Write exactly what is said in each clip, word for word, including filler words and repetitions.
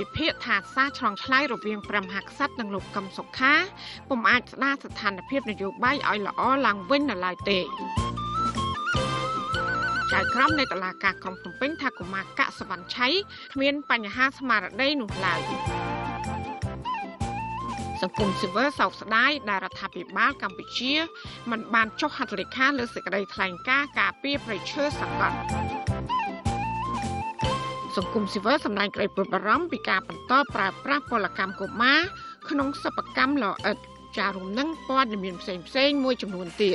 វិភាគថាសារឆ្លងឆ្លើយរវាងព្រះមហាក្សត្រនិងលោកកឹមសុខាពុំអាចស្ដារស្ថានភាពនយោបាយឲ្យល្អឡើងវិញនៅឡើយទេចៅក្រមនៃតុលាការក្រុងភ្នំពេញថាកុមារកសវណ្ណឆៃគ្មានបញ្ហាស្មារតីនោះឡើយសង្គមស៊ីវិលសោកស្ដាយដែលរដ្ឋាភិបាលកម្ពុជាមិនបានចុះហត្ថលេខាលើសេចក្តីថ្លែងការណ៍ការពារព្រៃឈើសកលសង្គមស៊ីវិលសម្ដែងក្តីព្រួយបារម្ភពីការបន្តប្រើប្រាស់ពលកម្មកុមារក្នុងសិប្បកម្មលអិតចារួមនឹងព័ត៌មានផ្សេងផ្សេងមួយចំនួនទៀត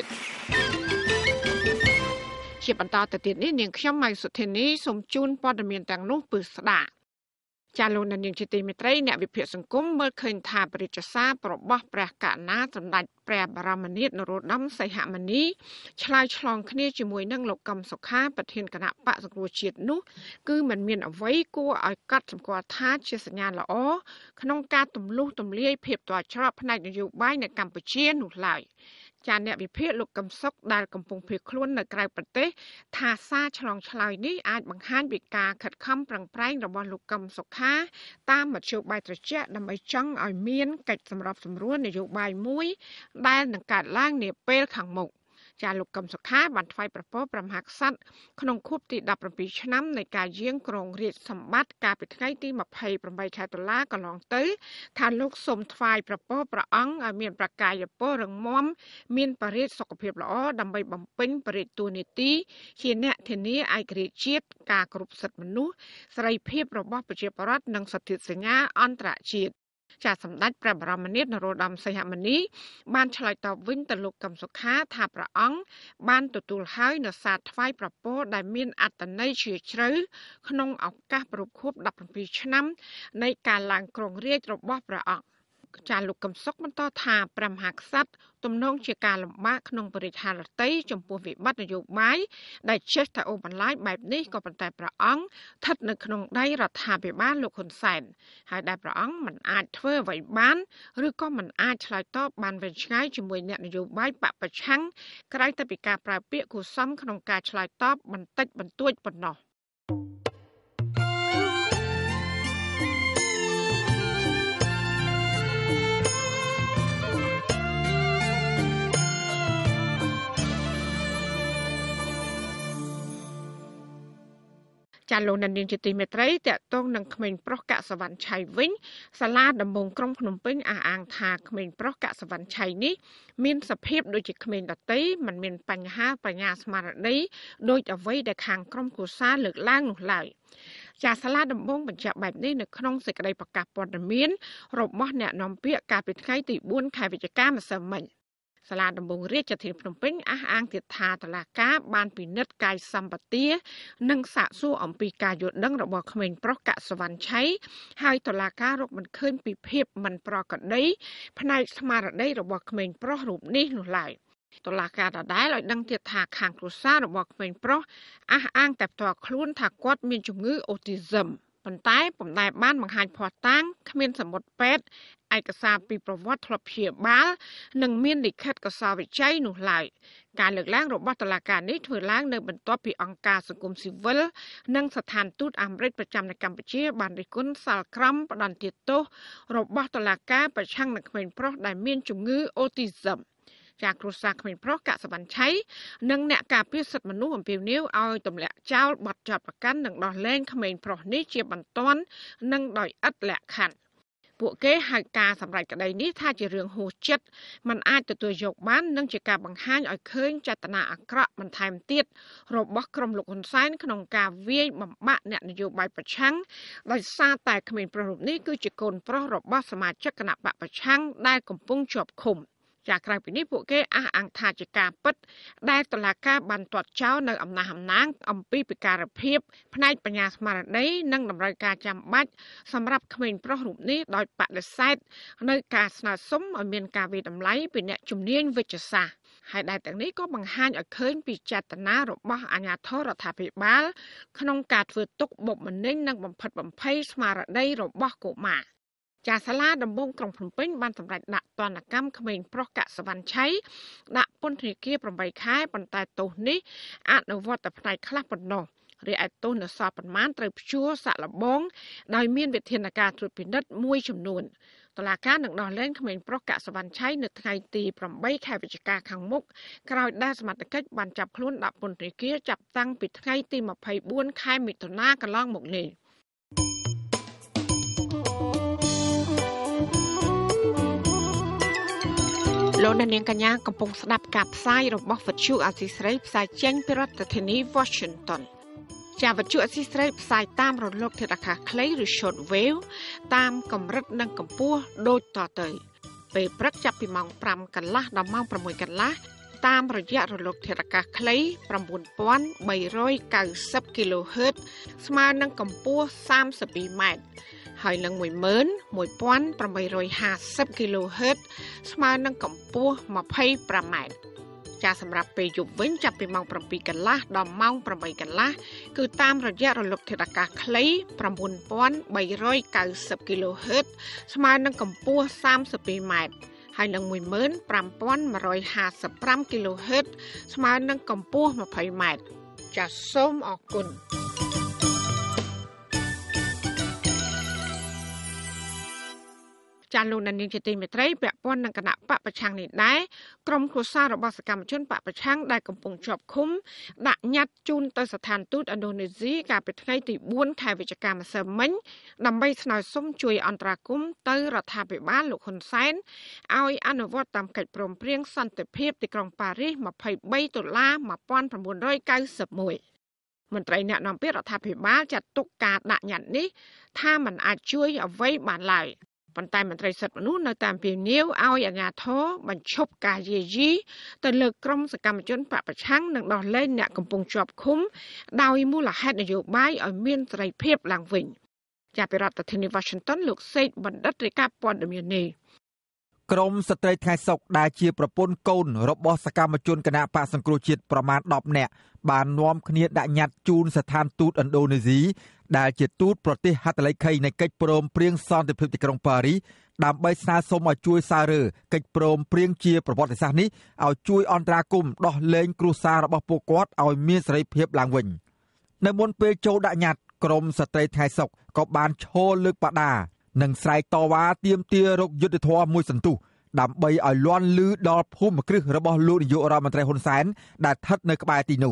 ជាបន្តទៅទៀតនេះនាងខ្ញុំម៉ៃសុធានីសូមជូនព័ត៌មានទាំងនោះពឺស្ដាប់ចាលោកនាងជាទីមេត្រីអ្នកវិភាគសង្គមមើលឃើញថាបរិយាសារបស់ព្រះកណាសម្ដេចព្រះបរមនាថនរោត្តមសីហមុនីឆ្លើយឆ្លងគ្នាជាមួយនឹងលោកកឹមសុខាប្រធានគណៈបក្សសង្គ្រោះជាតិនោះគឺมันមានអ្វីគួរឲ្យកត់សម្គាល់ថាជាសញ្ញាល្អក្នុងការទម្លុះទម្លាយភាពទាល់ច្រកផ្នែកនយោបាយនៅកម្ពុជានោះឡើយចាអ្នកវិភាគលោកកឹមសុខដែលកំពុងភៀសខ្លួននៅក្រៅប្រទេសថាសារឆ្លងឆ្លើយនេះអាចបង្ហាញពីការខិតខំប្រឹងប្រែងរបស់លោកកឹមសុខាតាមមធ្យោបាយត្រជាក់ដើម្បីចង់ឲ្យមានកិច្ចសម្របសម្រួលនយោបាយមួយដែលនឹងកើតឡើងនាពេលខាងមុខចាលោកកឹមសុខាបានថ្វាយប្រពោព្រះមហាក្សត្រក្នុងខួបទីដប់ប្រាំពីរឆ្នាំនៃការយាងគ្រងរាជសម្បត្តិកាលពីថ្ងៃទីម្ភៃប្រាំបីខែតុលាកន្លងទៅថាលោកសូមថ្វាយប្រពោព្រះអង្គឲ្យមានប្រកាយពលរឹងមាំមានបរិយាសុខភាពល្អដើម្បីបំពេញបរិយាតួនាទីជាអ្នកធានាឯករាជ្យជាតិការគោរពសិទ្ធិមនុស្សសេរីភាពរបស់ប្រជាពលរដ្ឋនិងសន្ធិសញ្ញាអន្តរជាតិចាសម្ដេចព្រះបរមនាថនរោត្តមសីហមុនីបានឆ្លើយតបវិញទៅលោកកឹមសុខាថាព្រះអង្គបានទទួលហើយនូវសារថ្វាយប្រពោដែលមានអត្ថន័យជ្រាលជ្រៅក្នុងឱកាសប្រពខួបដប់ប្រាំពីរឆ្នាំនៃការឡើងគ្រងរាជ្យរបស់ព្រះអង្គចាលោកកឹមសុខបន្តថាព្រះមហាក្សត្រទំនងជាការលំបាកក្នុងបរិយារតីចំពោះវិបត្តិនយោបាយដែលចេះតែអូសបន្លាយបែបនេះក៏ប៉ុន្តែព្រះអង្គស្ថិតនៅក្នុងដៃរដ្ឋាភិបាលលោកហ៊ុនសែនហើយដែលព្រះអង្គមិនអាចធ្វើអ្វីបានឬក៏មិនអាចឆ្លើយតបបានវែងឆ្ងាយជាមួយអ្នកនយោបាយបពប្រឆាំងក្រៅតែពីការប្រើពាក្យគួសមក្នុងការឆ្លើយតបបន្តិចបន្តួចប៉ុណ្ណោះចាលោកនាងជាទីមេត្រីតកតងនឹងក្មេងប្រុសកសវណ្ណឆៃវិញសាលាដំបងក្រុងភ្នំពេញអះអាងថាក្មេងប្រុសកសវណ្ណឆៃនេះមានសភាពដូចជាក្មេងដទៃមិនមានបញ្ហាបញ្ញាស្មារតីដូចអ្វីដែលខាងក្រុមគូសាលើកឡើងនោះឡើយចាសាលាដំបងបញ្ជាក់បែបនេះនៅក្នុងសេចក្តីប្រកាសព័ត៌មានរបស់អ្នកនាំពាក្យកាលពីថ្ងៃទីបួនខែវិច្ឆិកាម្សិលមិញសាលាដំបងរាជធានីភ្នំពេញអះអាងទៀតថាតុលាការបានពិនិត្យកាយសម្បទានិងសាកសួរអំពីការយល់ដឹងរបស់ក្មេងប្រុសកសវណ្ណឆៃហើយតុលាការរកមិនឃើញពីភាពមិនប្រក្រតីផ្នែកស្មារតីរបស់ក្មេងប្រុសរូបនេះនោះឡើយតុលាការដដែលឲ្យដឹងទៀតថាខាងគ្រួសាររបស់ក្មេងប្រុសអះអាងតែផ្ទាល់ខ្លួនថាគាត់មានជំងឺអូទីសឹមប៉ុន្តែពុំដែលបានបង្ហាញភស្តុតាងគ្មានសម្បត្តិពេទ្យឯកសារពីប្រវត្តិធ្លាប់ព្យាបាលនិងមានលិខិតកសោវិច័យនោះឡើយការលើកឡើងរបស់តុលាការនេះធ្វើឡើងនៅបន្ទាប់ពីអង្គការសង្គមស៊ីវិលនិងស្ថានទូតអាមេរិកប្រចាំនៅកម្ពុជាបានរិះគន់សាលក្រមផ្ដន្ទាទោសរបស់តុលាការប្រឆាំងនឹងក្មេងប្រុសដែលមានជំងឺអូទីសឹមចាគ្រួសារក្មេងប្រុសកសវណ្ណឆៃនិងអ្នកការពារសិទ្ធិមនុស្សអំពាវនាវឲ្យទម្លាក់ចោលបទចោទប្រកាន់និងដោះលែងក្មេងប្រុសនេះជាបន្ទាន់និងដោយឥតលក្ខខណ្ឌពួកគេហៅការសម្រេចក្តីនេះថាជារឿងហួសចិត្តមិនអាចទទួលយកបាននិងជាការបង្ហាញឲ្យឃើញចេតនាអាក្រក់បន្ថែមទៀតរបស់ក្រុមលោកហ៊ុនសែនក្នុងការវាយបំបាក់អ្នកនយោបាយប្រឆាំងដោយសារតែក្មេងប្រុសរូបនេះគឺជាកូនប្រុសរបស់សមាជិកគណៈបកប្រឆាំងដែលកំពុងជាប់ឃុំចាក្រៅពីនេះពួកគេអះអាងថាជាការពិតដែលតុលាការបានទាត់ចោលនៅអំណះអំណាងអំពីពិការភាពផ្នែកបញ្ញាស្មារតីនិងតម្រូវការចាំបាច់សម្រាប់ក្មេងប្រុសរូបនេះដោយបដិសេធនៅការស្នើសុំឲ្យមានការវិតម្លៃពីអ្នកជំនាញវិទ្យាសាស្ត្រហើយដែលទាំងនេះក៏បង្ហាញឲ្យឃើញពីចេតនារបស់អាជ្ញាធររដ្ឋាភិបាលក្នុងការធ្វើទុកបុកម្នេញនិងបំផិតបំភ័យស្មារតីរបស់កុមារចាសាលាដំបងក្រុងភ្នំពេញបានសម្រេចដាក់ទណ្ឌកម្មក្មេងប្រុសកសវណ្ណឆៃដាក់ពន្ធនាគារប្រាំបីខែប៉ុន្តែទោសនេះអនុវត្តតែផ្នែកខ្លះប៉ុណ្ណោះរីឯទោសនៅសល់ប៉ុន្មានត្រូវព្យួរសាក់លបងដោយមានវិធានការត្រួតពិនិត្យមួយចំនួនតុលាការនឹងដោះលែងក្មេងប្រុសកសវណ្ណឆៃនៅថ្ងៃទីប្រាំបីខែវិច្ឆិកាខាងមុខក្រោយដែលសមត្ថកិច្ចបានចាប់ខ្លួនដាក់ពន្ធនាគារចាប់តាំងពីថ្ងៃទីម្ភៃបួនខែមិថុនាកន្លងមកនេះលោកនាងកញ្ញាកំពុងស្ដាប់ការផ្សាយរបស់វិទ្យុអាស៊ីសេរីផ្សាយចេញពីរដ្ឋធានី Washington ជាវិទ្យុអាស៊ីសេរីផ្សាយតាមរលកធាតុអាកាសខ្លីឬ short wave តាមកម្រិតនិងកម្ពស់ដូចតទៅពេលព្រឹកចាប់ពីម៉ោងប្រាំកន្លះដល់ម៉ោងប្រាំមួយកន្លះតាមរយៈរលកធាតុអាកាសខ្លី ៩បី៩០ kHz ស្មើនឹងកម្ពស់សាមសិបពីរម៉ែត្រហើយនឹង មួយម៉ឺនមួយពាន់ប្រាំបីរយហាសិប kHz ស្មើនឹងកម្ពស់ម្ភៃប្រាំម៉ែត្រចាសម្រាប់ពេលយប់វិញចាប់ពីម៉ោងប្រាំពីរកន្លះដល់ម៉ោងប្រាំបីកន្លះគឺតាមរយៈរលកធាតុអាកាសខ្លី ៩បី៩០ kHz ស្មើនឹងកម្ពស់សាមសិបពីរម៉ែត្រហើយនឹង មួយម៉ឺនប្រាំពាន់មួយរយហាសិបប្រាំ kHz ស្មើនឹងកម្ពស់ម្ភៃម៉ែត្រចាសសូមអរគុណចាលោកនាងជាទីមេត្រីពាក់ព័ន្ធនឹងគណៈបកប្រឆាំងនេះដែរក្រុមគ្រួសាររបស់សកម្មជនបកប្រឆាំងដែលកំពុងជាប់ឃុំដាក់ញត្តិជូនទៅស្ថានទូតឥណ្ឌូនេស៊ីកាលពីថ្ងៃទីបួនខែវិច្ឆិកាម្សិលមិញដើម្បីស្នើសុំជួយអន្តរាគមន៍ទៅរដ្ឋាភិបាលលោកហ៊ុនសែនឲ្យអនុវត្តតាមកិច្ចព្រមព្រៀងសន្តិភាពទីក្រុងប៉ារីស ម្ភៃបីដុល្លារ ១៩៩១ មន្ត្រីអ្នកនាំពាក្យរដ្ឋាភិបាលចាត់ទុកការដាក់ញត្តិនេះថាมันអាចជួយអ្វីបានឡើយប៉ុន្តែមន្ត្រីសិទ្ធិមនុស្សនៅតាមពីនីវឲ្យអាជ្ញាធរបញ្ឈប់ការយាយីទៅលើក្រុមសកម្មជនបកប្រឆាំងនិងដោះលែងអ្នកកំពុងជាប់ឃុំដោយមូលហេតុនយោបាយឲ្យមានសេរីភាពឡើងវិញចាប់ពីរដ្ឋធានី Washington លោកសេកបណ្ឌិតរាយការណ៍ព័ត៌មាននេះក្រមស្ត្រីថ្ងៃសុកដែលជាប្រពន្ធកូនរបស់សកម្មជនគណៈបកសង្គ្រោះជាតិប្រមាណដប់នាក់បាននាំគ្នាដាក់ញត្តិជូនស្ថានទូតឥណ្ឌូនេស៊ីដែលជាទូតប្រទេសហត្ថលេខីនៃកិច្ចព្រមព្រៀងសន្តិភាពទីក្រុងប៉ារីសដើម្បីស្នើសុំឲ្យជួយសាររើកិច្ចព្រមព្រៀងជាប្រវត្តិសាស្ត្រនេះឲ្យជួយអន្តរាគមន៍ដោះលែងគ្រួសាររបស់ពួកគាត់ឲ្យមានសេរីភាពឡើងវិញនៅមុនពេលចូលដាក់ញត្តិក្រមស្ត្រីថ្ងៃសុកក៏បានឈរលើកបដានិងស្រែកតវ៉ាទាមទាររកយុត្តិធម៌មួយសន្ទុះដើម្បីឲ្យលាន់លឺដល់ភូមិគ្រឹះរបស់លោកនាយករដ្ឋមន្ត្រីហ៊ុនសែនដែលស្ថិតនៅក្បែរទីនោះ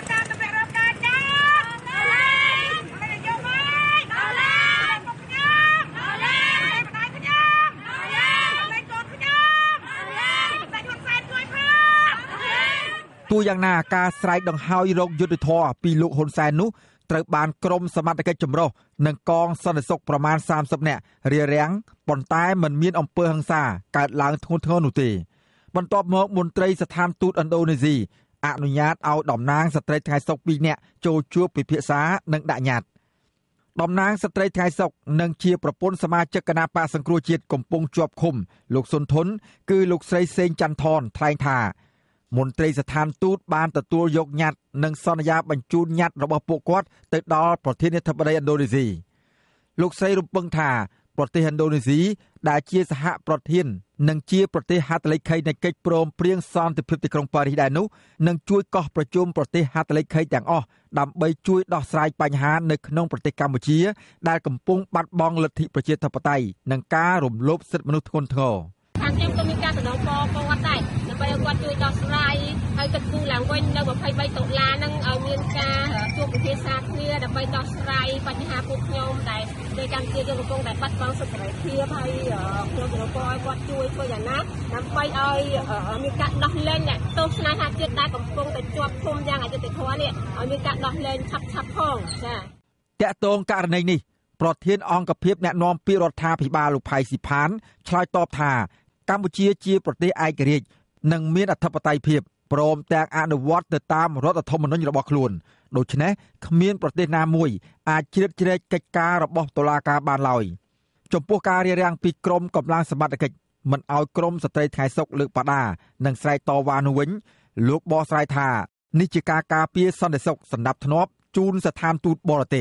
ទោះយ៉ាងណាការស្រែកដង្ហោយរកយុត្តិធម៌ពីលោកហ៊ុនសែននោះត្រូវបានក្រុមសមត្ថកិច្ចចម្រុះនិងកងសន្តិសុខប្រមាណសាមសិបនាក់រារាំងប៉ុន្តែមិនមានអំពើហិង្សាកើតឡើងធ្ងន់ធ្ងរនោះទេបន្ទាប់មកមន្ត្រីស្ថានទូតឥណ្ឌូនេស៊ីអនុញ្ញាតឲ្យតំណាងស្ត្រីថ្ងៃសុកពីរនាក់ចូលជួបពិភាក្សានិងដាក់ញត្តិតំណាងស្ត្រីថ្ងៃសុកនិងជាប្រពន្ធសមាជិកគណៈបកសង្គ្រោះជាតិកំពុងជាប់ឃុំលោកសុនធុនគឺលោកស្រីសេងច័ន្ទថនថ្លែងថាមន្ត្រីស្ថានទូតបានទទួលយកញត្តិនិងសន្យាបញ្ជូនញត្តិរបស់ពួកគាត់ទៅដល់ប្រធានាធិបតីឥណ្ឌូនេស៊ីលោកស្រីរំពឹងថាប្រទេសឥណ្ឌូនេស៊ីដែលជាសហប្រធាននិងជាប្រទេសហត្ថលេខីនៃកិច្ចព្រមព្រៀងសន្តិភាពទីក្រុងប៉ារីសដែរនោះនឹងជួយកោះប្រជុំប្រទេសហត្ថលេខីទាំងអស់ដើម្បីជួយដោះស្រាយបញ្ហានៅក្នុងប្រទេសកម្ពុជាដែលកំពុងបាត់បង់លទ្ធិប្រជាធិបតេយ្យនិងការរំលោភសិទ្ធិមនុស្សធ្ងន់ធ្ងរខាងខ្ញុំក៏មានការសំណូមពរគាត់ដែរដើម្បីឲ្យគាត់ជួយដោះស្រាយហើយគិតគូរឡើងវិញនៅម្ភៃបីដុល្លារហ្នឹងឲ្យមានការជួបពិភាក្សាគ្នាដើម្បីដោះស្រាយបញ្ហាពួកខ្ញុំដែលនៅកម្ពុជាយើងកំពុងតែបាត់បង់សិទ្ធិសេរីភាពហើយខ្ញុំសំណូមពរឲ្យគាត់ជួយធ្វើយ៉ាងណាដើម្បីឲ្យមានការដោះលែងអ្នកទោសស្នេហាជាតិដែលកំពុងតែជាប់ឃុំយ៉ាងអយុត្តិធម៌នេះឲ្យមានការដោះលែងឆាប់ឆាប់ផងចា៎តាក់ទងករណីនេះប្រធានអង្គភិបអ្នកណែនាំពាក្យរដ្ឋាភិបាលលោកផៃស៊ីផានឆ្លើយតបថាកម្ពុជាជាប្រទេសឯករាជ្យនិងមានអធិបតេយ្យភាពព្រមទាំងអនុវត្តទៅតាមរដ្ឋធម្មនុញ្ញរបស់ខ្លួនដូច្នេះគ្មានប្រទេសណាមួយអាចជ្រៀតជ្រែកកិច្ចការរបស់តុលាការបានឡើយចំពោះការរារាំងពីក្រមកម្លាំងសមត្ថកិច្ចមិនឲ្យក្រមស្ត្រីថ្ងៃសុកលើកបដានិងស្រែកតវ៉ានោះវិញលោកបកស្រាយថានេះជាការការពារសន្តិសុខសណ្ដាប់ធ្នាប់ជូនស្ថានទូតបរទេស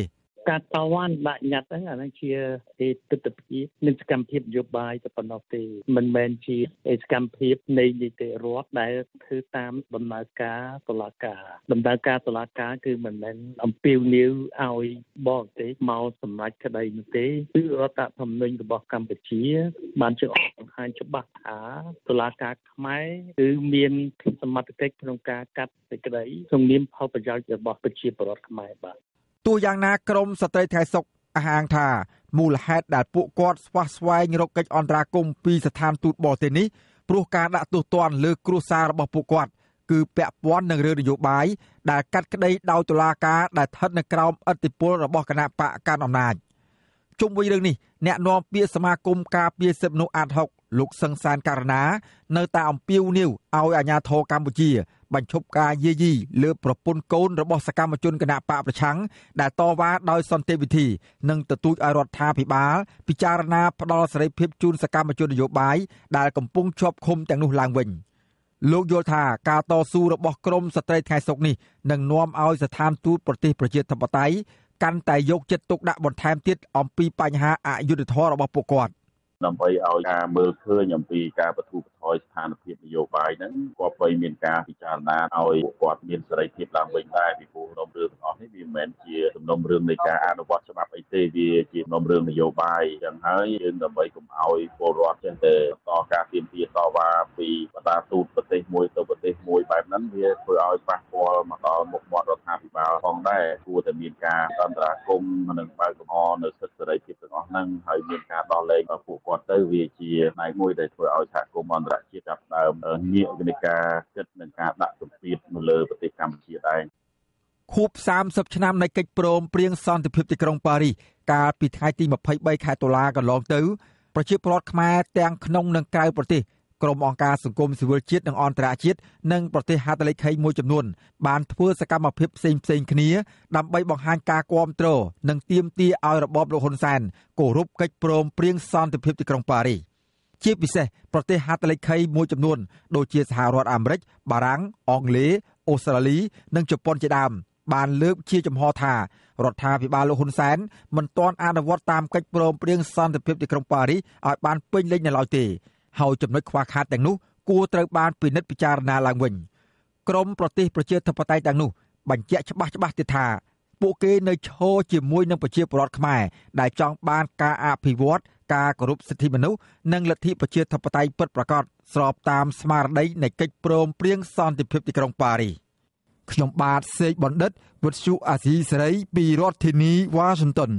ការតវ៉ាដាក់ញត្តិហ្នឹងអាហ្នឹងជាទស្សនវិជ្ជានិងសកម្មភាពនយោបាយទៅប៉ុណ្ណោះទេមិនមែនជាសកម្មភាពនៃនីតិរដ្ឋដែលធ្វើតាមដំណើរការតុលាការដំណើរការតុលាការគឺមិនមែនអំពាវនាវឲ្យបរទេសមកសម្រេចក្តីនោះទេគឺរដ្ឋធម្មនុញ្ញរបស់កម្ពុជាបានជាបង្ហាញច្បាស់ថាតុលាការខ្មែរគឺមានសមត្ថកិច្ចក្នុងការកាត់សេចក្តីក្នុងនាមផលប្រយោជន៍របស់ប្រជាពលរដ្ឋខ្មែរបាទទោះយ៉ាងណាក្រមស្ត្រីថ្ងៃសុខអះអាងថាមូលហេតុដែលពួកគាត់ស្វះស្វែងរកកិច្ចអន្តរាគមន៍ពីស្ថានទូតបរទេសនេះព្រោះការដាក់ទោសទណ្ឌលើគ្រួសាររបស់ពួកគាត់គឺពាក់ព័ន្ធនឹងរឿងនយោបាយដែលកាត់ក្តីដោយតុលាការដែលស្ថិតនៅក្រោមឥទ្ធិពលរបស់គណៈបកកាន់អំណាចជុំវិញរឿងនេះអ្នកនាំពាក្យសមាគមការពារសិទ្ធិមនុស្សអាតហុកលោកសឹងសានករណានៅតែអំពាវនាវឲ្យអាជ្ញាធរកម្ពុជាបញ្ឈប់ការយាយីលើប្រពន្ធកូនរបស់សកម្មជនគណបកប្រឆាំងដែលតវ៉ាដោយសន្តិវិធីនិងទទូចឲ្យរដ្ឋាភិបាលពិចារណាផ្ដល់សេរីភាពជូនសកម្មជននយោបាយដែលកំពុងជាប់ឃុំទាំងនោះឡើងវិញលោកយល់ថាការតស៊ូរបស់ក្រមស្ត្រីថ្ងៃសុកនេះនឹងនាំឲ្យស្ថានទូតប្រទេសប្រជាធិបតេយ្យកាន់តែយកចិត្តទុកដាក់បន្ថែមទៀតអំពីបញ្ហាអយុត្តិធម៌របស់ពួកគាត់ដើម្បីឲ្យការមើលឃើញអំពីការបទូបថយស្ថានភាពនយោបាយហ្នឹងក៏បីមានការពិចារណាឲ្យពួកគាត់មានសេរីភាពឡើងវិញដែរពីព្រោះក្នុងរឿងទាំងអស់នេះវាមិនមែនជាសំណុំរឿងនៃការអនុវត្តច្បាប់អីទេវាជាសំណុំរឿងនយោបាយចឹងហើយយើងដើម្បីកុំឲ្យពលរដ្ឋចេះតែបន្តការទាមទារតវ៉ាពីបណ្ដាទូតប្រទេសមួយទៅប្រទេសមួយបែបហ្នឹងវាធ្វើឲ្យប៉ះពាល់មកដល់មុខមាត់រដ្ឋាភិបាលផងដែរគួរតែមានការអន្តរាគមន៍និងបើកចំហនៅសិទ្ធិសេរីភាពទាំងអស់ហ្នឹងហើយមានការដោះលែងពួកគាត់ទៅវាជាផ្នែកមួយដែលធ្វើឲ្យសហគមន៍អន្តរជាតិចាប់ផ្ដើមងាកពីការគិតនិងការដាក់សម្ពាធនៅលើប្រទេសកម្ពុជាដែរខួបសាមសិបឆ្នាំនៃកិច្ចព្រមព្រៀងសន្តិភាពទីក្រុងប៉ារីសកាលពីថ្ងៃទីម្ភៃបីខែតុលាកន្លងទៅប្រជាពលរដ្ឋខ្មែរទាំងក្នុងនិងក្រៅប្រទេសក្រុមអង្គការសង្គមស៊ីវិលជាតិនិងអន្តរជាតិនិងប្រទេសហត្ថលេខីមួយចំនួនបានធ្វើសកម្មភាពផ្សេងៗគ្នាដើម្បីបង្ហាញការគាំទ្រនិងទាមទារឲ្យរបបលោកហ៊ុនសែនគោរពកិច្ចព្រមព្រៀងសន្តិភាពទីក្រុងប៉ារីសជាពិសេសប្រទេសហត្ថលេខីមួយចំនួនដូចជាសហរដ្ឋអាមេរិកបារាំងអង់គ្លេសអូស្ត្រាលីនិងជប៉ុនជាដើមបានលើកជាចំហថារដ្ឋាភិបាលលោកហ៊ុនសែនមិនទាន់អនុវត្តតាមកិច្ចព្រមព្រៀងសន្តិភាពទីក្រុងប៉ារីសឲ្យបានពេញលេញនៅឡើយទេហើយចំណុចខ្វះខាតទាំងនោះគួរត្រូវបានពិនិត្យពិចារណាឡើងវិញក្រមប្រទេសប្រជាធិបតេយ្យទាំងនោះបញ្ជាក់ច្បាស់ច្បាស់ទៀតថាពួកគេនៅឈរជាមួយនឹងប្រជាពលរដ្ឋខ្មែរដែលចង់បានការអភិវឌ្ឍការគោរពសិទ្ធិមនុស្សនិងលទ្ធិប្រជាធិបតេយ្យពិតប្រាកដស្របតាមស្មារតីនៃកិច្ចព្រមព្រៀងសន្តិភាពទីក្រុងប៉ារីសខ្ញុំបាទសេកបណ្ឌិតវុទ្ធុអាស៊ីសេរីពីរដ្ឋធានីវ៉ាស៊ីនតោន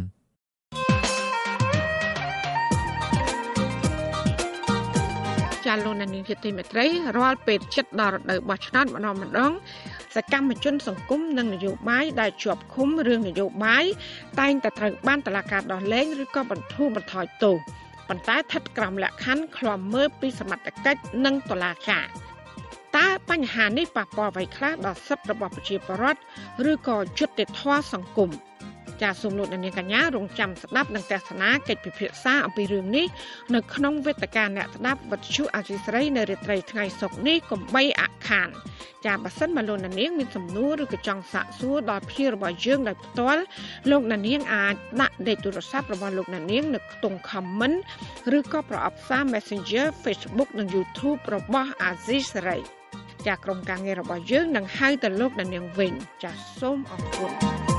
ចាលោកនាងជាទីមេត្រីរាល់ពេលចិត្តដល់រដូវបោះឆ្នោតម្ដងម្ដងសកម្មជនសង្គមនិងនយោបាយដែលជាប់ឃុំរឿងនយោបាយតែងតែត្រូវបានតុលាការដោះលែងឬក៏បន្ធូរបន្ថយទោសប៉ុន្តែស្ថិតក្រោមលក្ខខណ្ឌឃ្លាំមើលពីសមត្ថកិច្ចនិងតុលាការតើបញ្ហានេះប៉ះពាល់អ្វីខ្លះដល់សិទ្ធិរបស់ប្រជាពលរដ្ឋឬក៏យុត្តិធម៌សង្គមចាសសូមលោកនាងកញ្ញារងចាំស្ដាប់និងទស្សនាកិច្ចពិភាក្សាអំពីរឿងនេះនៅក្នុងវេទិកាអ្នកស្ដាប់វិទ្យុអាស៊ីសេរីនៅរាត្រីថ្ងៃសុក្រនេះកុំបីអខានចាសបើសិនមកលោកនាងមានសំណួរឬក៏ចង់សាកសួរដល់ភ្ញៀវរបស់យើងដោយផ្ទាល់លោកនាងអាចដាក់លេខទូរស័ព្ទរបស់លោកនាងនៅខ្ទង់ comment ឬក៏ប្រអប់សារ Messenger Facebook និង YouTube របស់អាស៊ីសេរីចាសក្រុមការងាររបស់យើងនឹងហៅទៅលោកនាងវិញចាសសូមអរគុណ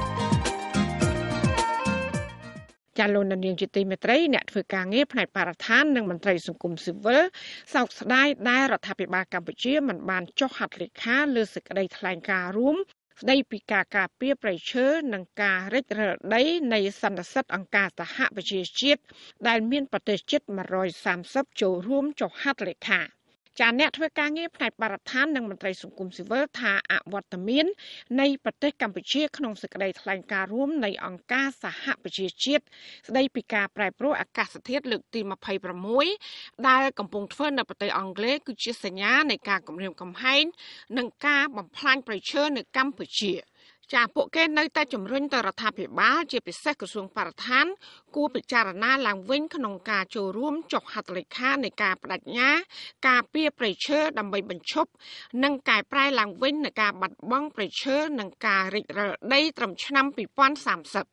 ចាលោកនាងជាទីមេត្រីអ្នកធ្វើការងារផ្នែកបរិស្ថាននិងមន្ត្រីសង្គមស៊ីវិលសោកស្ដាយដែលរដ្ឋាភិបាលកម្ពុជាមិនបានចុះហត្ថលេខាលើសេចក្តីថ្លែងការណ៍រួមស្ដីពីការការពារព្រៃឈើនិងការរិចរឹលដីនៃសន្និសីទអង្គការសហប្រជាជាតិដែលមានប្រទេសជិតmột trăm ba mươiចូលរួមចុះហត្ថលេខាចាអ្នកធ្វើការងារផ្នែកបរិស្ថាននិងមន្ត្រីសង្គមស៊ីវិលថាអវត្តមាននៃប្រទេសកម្ពុជាក្នុងសេចក្តីថ្លែងការណ៍រួមនៃអង្គការសហប្រជាជាតិស្តីពីការប្រែប្រួលអាកាសធាតុលើកទីยี่สิบหกដែលកំពុងធ្វើនៅប្រទេសអង់គ្លេសគឺជាសញ្ញានៃការគំរាមកំហែងនិងការបំផ្លាញព្រៃឈើនៅកម្ពុជាចាពួកគេនៅតែជំរុញទៅរដ្ឋាភិបាលជាពិសេសក្រសួងបរិស្ថានគួរពិចារណាឡើងវិញក្នុងការចូលរួមចុះហត្ថលេខានៃការបដិញ្ញាការពារព្រៃឈើដើម្បីបញ្ឈប់និងកែប្រែឡើងវិញនៃការបាត់បង់ព្រៃឈើនិងការរិចរឹលដីត្រឹមឆ្នាំยี่สิบสามสิบ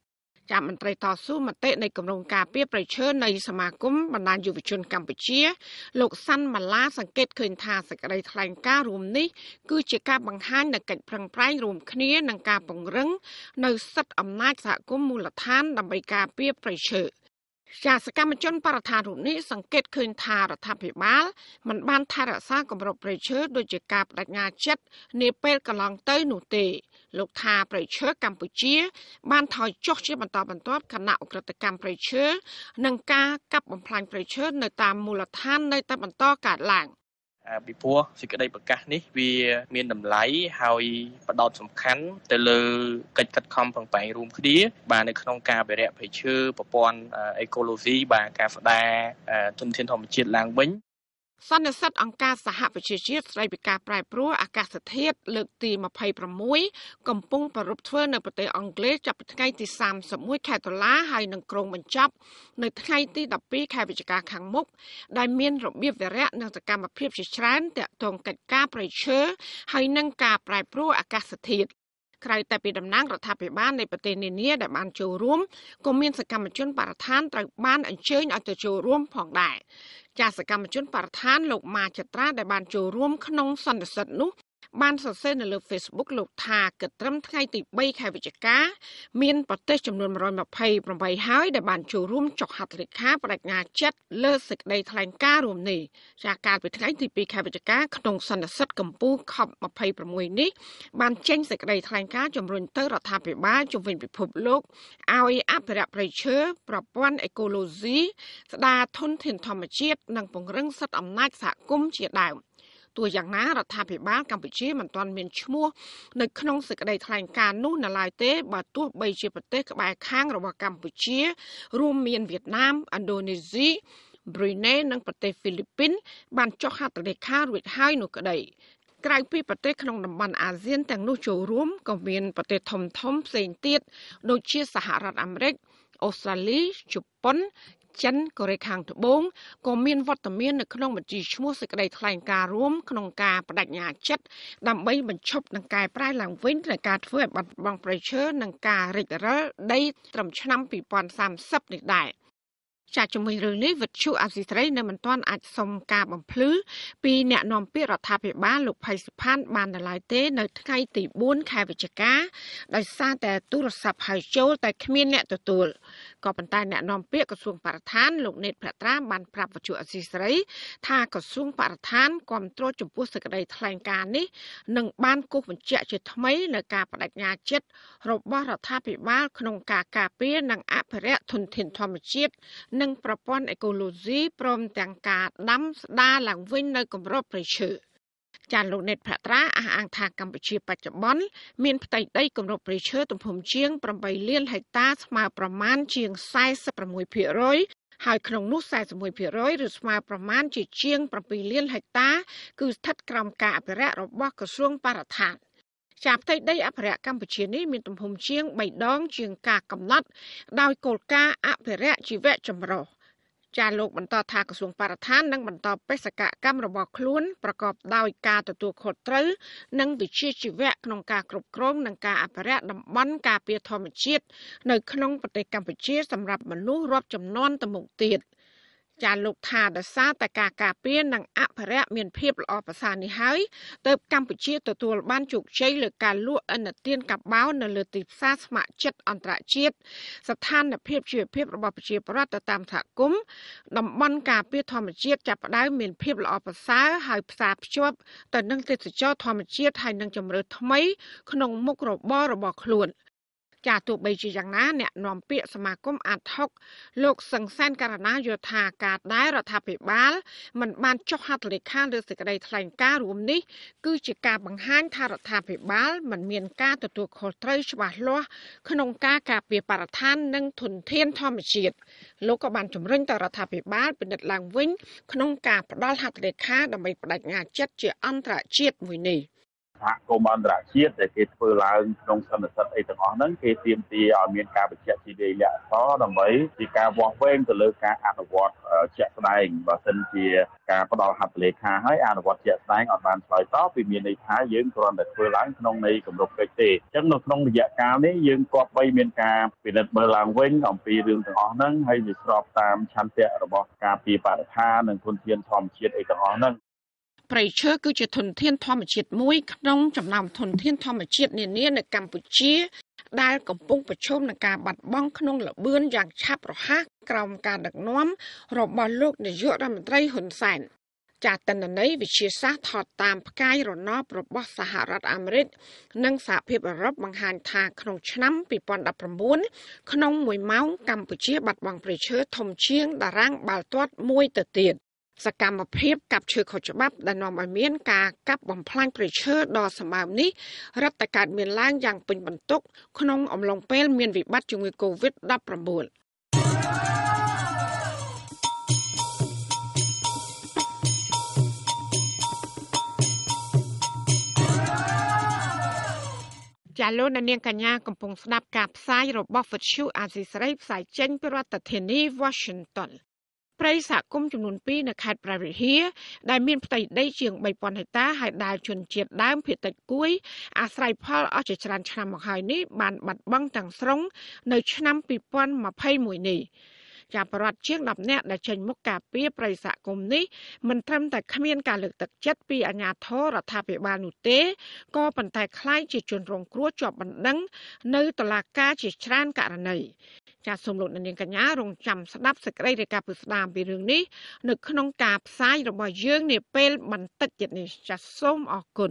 ចាំមន្ត្រីតស៊ូមតិនៃគម្រោងការពារប្រៃឈើនៃសមាគមបណ្ដាញយុវជនកម្ពុជាលោកសាន់ម៉ាឡាសង្កេតឃើញថាសេចក្តីថ្លែងការណ៍រួមនេះគឺជាការបង្ហាញនូវកិច្ចប្រឹងប្រែងរួមគ្នានិងការពង្រឹងនៅសិទ្ធិអំណាចសហគមន៍មូលដ្ឋានដើម្បីការពារប្រៃឈើជាសកម្មជនបរិស្ថានរូបនេះសង្កេតឃើញថារដ្ឋាភិបាលមិនបានថែរក្សាគម្របព្រៃឈើដោយជាការបដិញ្ញាចិត្តនាពេលកន្លងទៅនោះទេលោកថាព្រៃឈើកម្ពុជាបានថយចុះជាបន្តបន្ទាប់គណៈអ ுக ្រិតកម្មព្រៃឈើនិងការកាប់បំផ្លាញព្រៃឈើនៅតាមមូលដ្ឋាននៅតែបន្តកើតឡើងពីព្រោះសេចក្តីប្រកាសនេះវាមានតម្លៃហើយផ្ដោតសំខាន់ទៅលើកិច្ចខិតខំប្រឹងប្រែងរួមគ្នាបាទនៅក្នុងការអភិរក្សព្រៃឈើប្រព័ន្ធអេកូឡូស៊ីបាទការស្ដារធនធានធម្មជាតិឡើងវិញសន្និសីទអង្គការសហប្រជាជាតិស្តីពីការប្រែប្រួលអាកាសធាតុលើកទីยี่สิบหกកំពុងប្រារព្ធធ្វើនៅប្រទេសអង់គ្លេសចាប់ពីថ្ងៃទីสามสิบเอ็ดខែតុលាហើយនឹងក្រុងបញ្ចប់នៅថ្ងៃទីสิบสองខែវិច្ឆិកាខាងមុខដែលមានរបៀបវារៈនិងសកម្មភាពជាច្រើនទាក់ទងកិច្ចការប្រៃឈើហើយនឹងការប្រែប្រួលអាកាសធាតុក្រៅតែពីតំណាងរដ្ឋាភិបាលនៃប្រទេសនានាដែលបានចូលរួមក៏មានសកម្មជនបរិស្ថានត្រូវបានអញ្ជើញឲ្យទៅចូលរួមផងដែរចាសកម្មជនបរិស្ថានលោកម៉ាចត្រាដែលបានចូលរួមក្នុងសន្និសីទនោះបានសរសេរនៅលើ Facebook លោកថាគិតត្រឹមថ្ងៃទីបីខែវិច្ឆិកាមានប្រទេសចំនួនmột trăm hai mươi támហើយដែលបានចូលរួមចុះហត្ថលេខាបដិញ្ញាចិត្តលើសេចក្តីថ្លែងការណ៍រួមនេះចាកាលពីថ្ងៃទីពីរខែវិច្ឆិកាក្នុងសន្និសីទកម្ពុជា ខុបยี่สิบหกនេះបានចេញសេចក្តីថ្លែងការណ៍ជំរុញទៅរដ្ឋាភិបាលជំវិញពិភពលោកឲ្យអភិរក្សព្រៃឈើប្រព័ន្ធអេកូឡូស៊ីស្ដារធនធានធម្មជាតិនិងពង្រឹងសិទ្ធិអំណាចសហគមន៍ជាដើមទោះយ៉ាងណារដ្ឋាភិបាលកម្ពុជាមិនទាន់មានឈ្មោះនៅក្នុងសេចក្តីថ្លែងការណ៍នោះនៅឡើយទេបើទោះបីជាប្រទេសក្បែរខាងរបស់កម្ពុជារួមមានវៀតណាមឥណ្ឌូនេស៊ីប្រ៊ុយណេនិងប្រទេសហ្វីលីពីនបានចុះហត្ថលេខារួចហើយនោះក្តីក្រៅពីប្រទេសក្នុងតំបន់អាស៊ានទាំងនោះចូលរួមក៏មានប្រទេសធំៗផ្សេងទៀតដូចជាសហរដ្ឋអាមេរិកអូស្ត្រាលីជប៉ុនចិនកូរ៉េខាងត្បូងក៏មានវត្តមាននៅក្នុងបញ្ជីឈ្មោះសេចក្តីថ្លែងការណ៍រួមក្នុងការបដិញ្ញាចិត្តដើម្បីបញ្ឈប់នឹងកែប្រែឡើងវិញនៃការធ្វើឲ្យបាត់បង់ព្រៃឈើនិងការរិចរឹលដីត្រឹមឆ្នាំពីរពាន់សាមសិបនេះដែរចាជំរឿនរឿងនេះវិទ្យុអាស៊ីសេរីនៅមិនទាន់អាចសុំការបំភ្លឺពីអ្នកនាំពាក្យរដ្ឋាភិបាលលោកផៃសុផានបាននៅឡើយទេនៅថ្ងៃទីបួនខែវិច្ឆិកាដោយសារតែទូរស័ព្ទហៅចូលតែគ្មានអ្នកទទួលក៏ប៉ុន្តែអ្នកនាំពាក្យក្រសួងបរិស្ថានលោកណេតភត្រាបានប្រាប់វិទ្យុអាស៊ីសេរីថាក្រសួងបរិស្ថានគាំទ្រចំពោះសេចក្តីថ្លែងការណ៍នេះនិងបានគូសបញ្ជាក់ជាថ្មីនៅការបដិញ្ញាចិត្តរបស់រដ្ឋាភិបាលក្នុងការការពារនិងអភិរក្សធនធានធម្មជាតិនិងប្រព័ន្ធអេកូឡូស៊ីព្រមទាំងការដាំស្ដារឡើងវិញនៅគម្របព្រៃឈើចាលោកណេតភត្រាអះអាងថាកម្ពុជាបច្ចុប្បន្នមានផ្ទៃដីគម្របព្រៃឈើទំហំជាងeightលានហិកតាស្មើប្រមាណជាងforty-sixភាគរយហើយក្នុងនោះforty-oneភាគរយឬស្មើប្រមាណជាជាងsevenលានហិកតាគឺស្ថិតក្រោមការអភិរក្សរបស់ក្រសួងបរិស្ថានចាផ្ទៃដីអភិរក្សកម្ពុជានេះមានទំហំជាងthreeដងជាងការកំណត់ដោយគោលការណ៍អភិរក្សជីវៈចម្រុះចាលោកបន្តថាក្រសួងបរិស្ថាននឹងបន្តបេសកកម្មរបស់ខ្លួនប្រកបដោយការទទួលខុសត្រូវនិងវិជ្ជាជីវៈក្នុងការគ្រប់គ្រងនិងការអភិរក្សតំបន់ការពារធម្មជាតិនៅក្នុងប្រទេសកម្ពុជាសម្រាប់មនុស្សរាប់ចំនួនទៅមុខទៀតចាលោកថាដោយសារតែការការពារនិងអភិរក្សមានភាពល្អប្រសើរនេះហើយទើបកម្ពុជាទទួលបានជោគជ័យលើការលក់ឥណទានកាបោនៅលើទីផ្សារស្ម័គ្រចិត្តអន្តរជាតិស្ថានភាពជីវភាពរបស់ប្រជាពលរដ្ឋទៅតាមសហគមន៍តំបន់ការពារធម្មជាតិចាប់ផ្ដើមមានភាពល្អប្រសើរហើយផ្សារភ្ជាប់ទៅនឹងទេសចរធម្មជាតិហើយនឹងជំរឿនថ្មីក្នុងមុខរបររបស់ខ្លួនចាទោះបីជាយ៉ាងណាអ្នកនាំពាក្យសមាគមអាតហុកលោកសង្សានករណាយល់ថាការដែលរដ្ឋាភិបាលមិនបានចុះហត្ថលេខាលើសេចក្តីថ្លែងការណ៍រួមនេះគឺជាការបង្ហាញថារដ្ឋាភិបាលមិនមានការទទួលខុសត្រូវច្បាស់លាស់ក្នុងការការពារបរិស្ថាននិងធនធានធម្មជាតិលោកក៏បានជំរុញទៅរដ្ឋាភិបាលពិនិត្យឡើងវិញក្នុងការផ្តល់ហត្ថលេខាដើម្បីបដិញ្ញាចិត្តជាអន្តរជាតិមួយនេះសហគមន៍អន្តរជាតិដែលគេធ្វើឡើងក្នុងសន្និសីទអីទាំងអស់ហ្នឹងគេទាមទារឲ្យមានការបញ្ជាក់ជាលិខិតដើម្បីជាការវាស់វែងទៅលើការអនុវត្តជាក់ស្ដែងបើសិនជាការផ្ដល់ហត្ថលេខាឲ្យអនុវត្តជាក់ស្ដែងអត់បានឆ្លើយតបពីមានន័យថាយើងគ្រាន់តែធ្វើឡើងក្នុងន័យគម្រប់កិច្ចទេអញ្ចឹងនៅក្នុងរយៈកាលនេះយើងគប្បីមានការពិនិត្យមើលឡើងវិញអំពីរឿងទាំងអស់ហ្នឹងហើយវាស្របតាមឆន្ទៈរបស់ការពារបរិស្ថាននិងធនធានធម្មជាតិអីទាំងអស់ហ្នឹងព្រៃឈើគឺជាធនធានធម្មជាតិមួយក្នុងចំណោមធនធានធម្មជាតិនានានៅកម្ពុជាដែលកំពុងប្រឈមនឹងការបាត់បង់ក្នុងល្បឿនយ៉ាងឆាប់រហ័សក្រោមការដឹកនាំរបស់លោកនាយករដ្ឋមន្ត្រីហ៊ុនសែនចាទិន្នន័យវិទ្យាសាស្ត្រថតតាមផ្កាយរណបរបស់សហរដ្ឋអាមេរិកនិងសហភាពអឺរ៉ុបបង្ហាញថាក្នុងឆ្នាំពីរពាន់ដប់ប្រាំបួនក្នុងមួយម៉ោងកម្ពុជាបាត់បង់ព្រៃឈើធំជាងតារាងបាល់ទាត់មួយទៅទៀតសកម្មភាពកាប់ឈើខុសច្បាប់ដែលនាំឲ្យមានការកាប់បំផ្លាញព្រៃឈើដ៏សម្បើមនេះរឹតតែកើតមានឡើងយ៉ាងពេញបន្ទុកក្នុងអំឡុងពេលមានវិបត្តិជំងឺ កូវីដ ដប់ប្រាំបួន ចាលោកនាងកញ្ញាកំពុងស្ដាប់ការផ្សាយរបស់វិទ្យុអាស៊ីសេរីផ្សាយចេញពីរដ្ឋធានី Washington ព្រៃសហគមន៍ចំនួនពីរនៅខេត្តព្រះវិហារដែលមានផ្ទៃដីជាង បីពាន់ហិកតាហើយដែលជនជាតិដើមភាគតិចគួយអាស្រ័យផលអស់ជាច្រើនឆ្នាំមកហើយនេះបានបាត់បង់ទាំងស្រុងនៅឆ្នាំពីរពាន់ម្ភៃមួយនេះជាបរិវត្តជាងដប់នាក់ដែលចេញមុខការពារព្រៃសហគមន៍នេះមិនត្រឹមតែគ្មានការលើកទឹកចិត្តពីអាជ្ញាធររដ្ឋាភិបាលនោះទេក៏ប៉ុន្តែคล้ายជាជនរងគ្រោះជាប់បណ្ដឹងនៅតុលាការជាច្រើនករណីចាសសូមលោកនាងកញ្ញារងចាំស្ដាប់សេចក្តីរាយការណ៍ពីស្ដាមពីរឿងនេះនៅក្នុងការផ្សាយរបស់យើងនាពេលបន្តិចទៀតនេះចាសសូមអរគុណ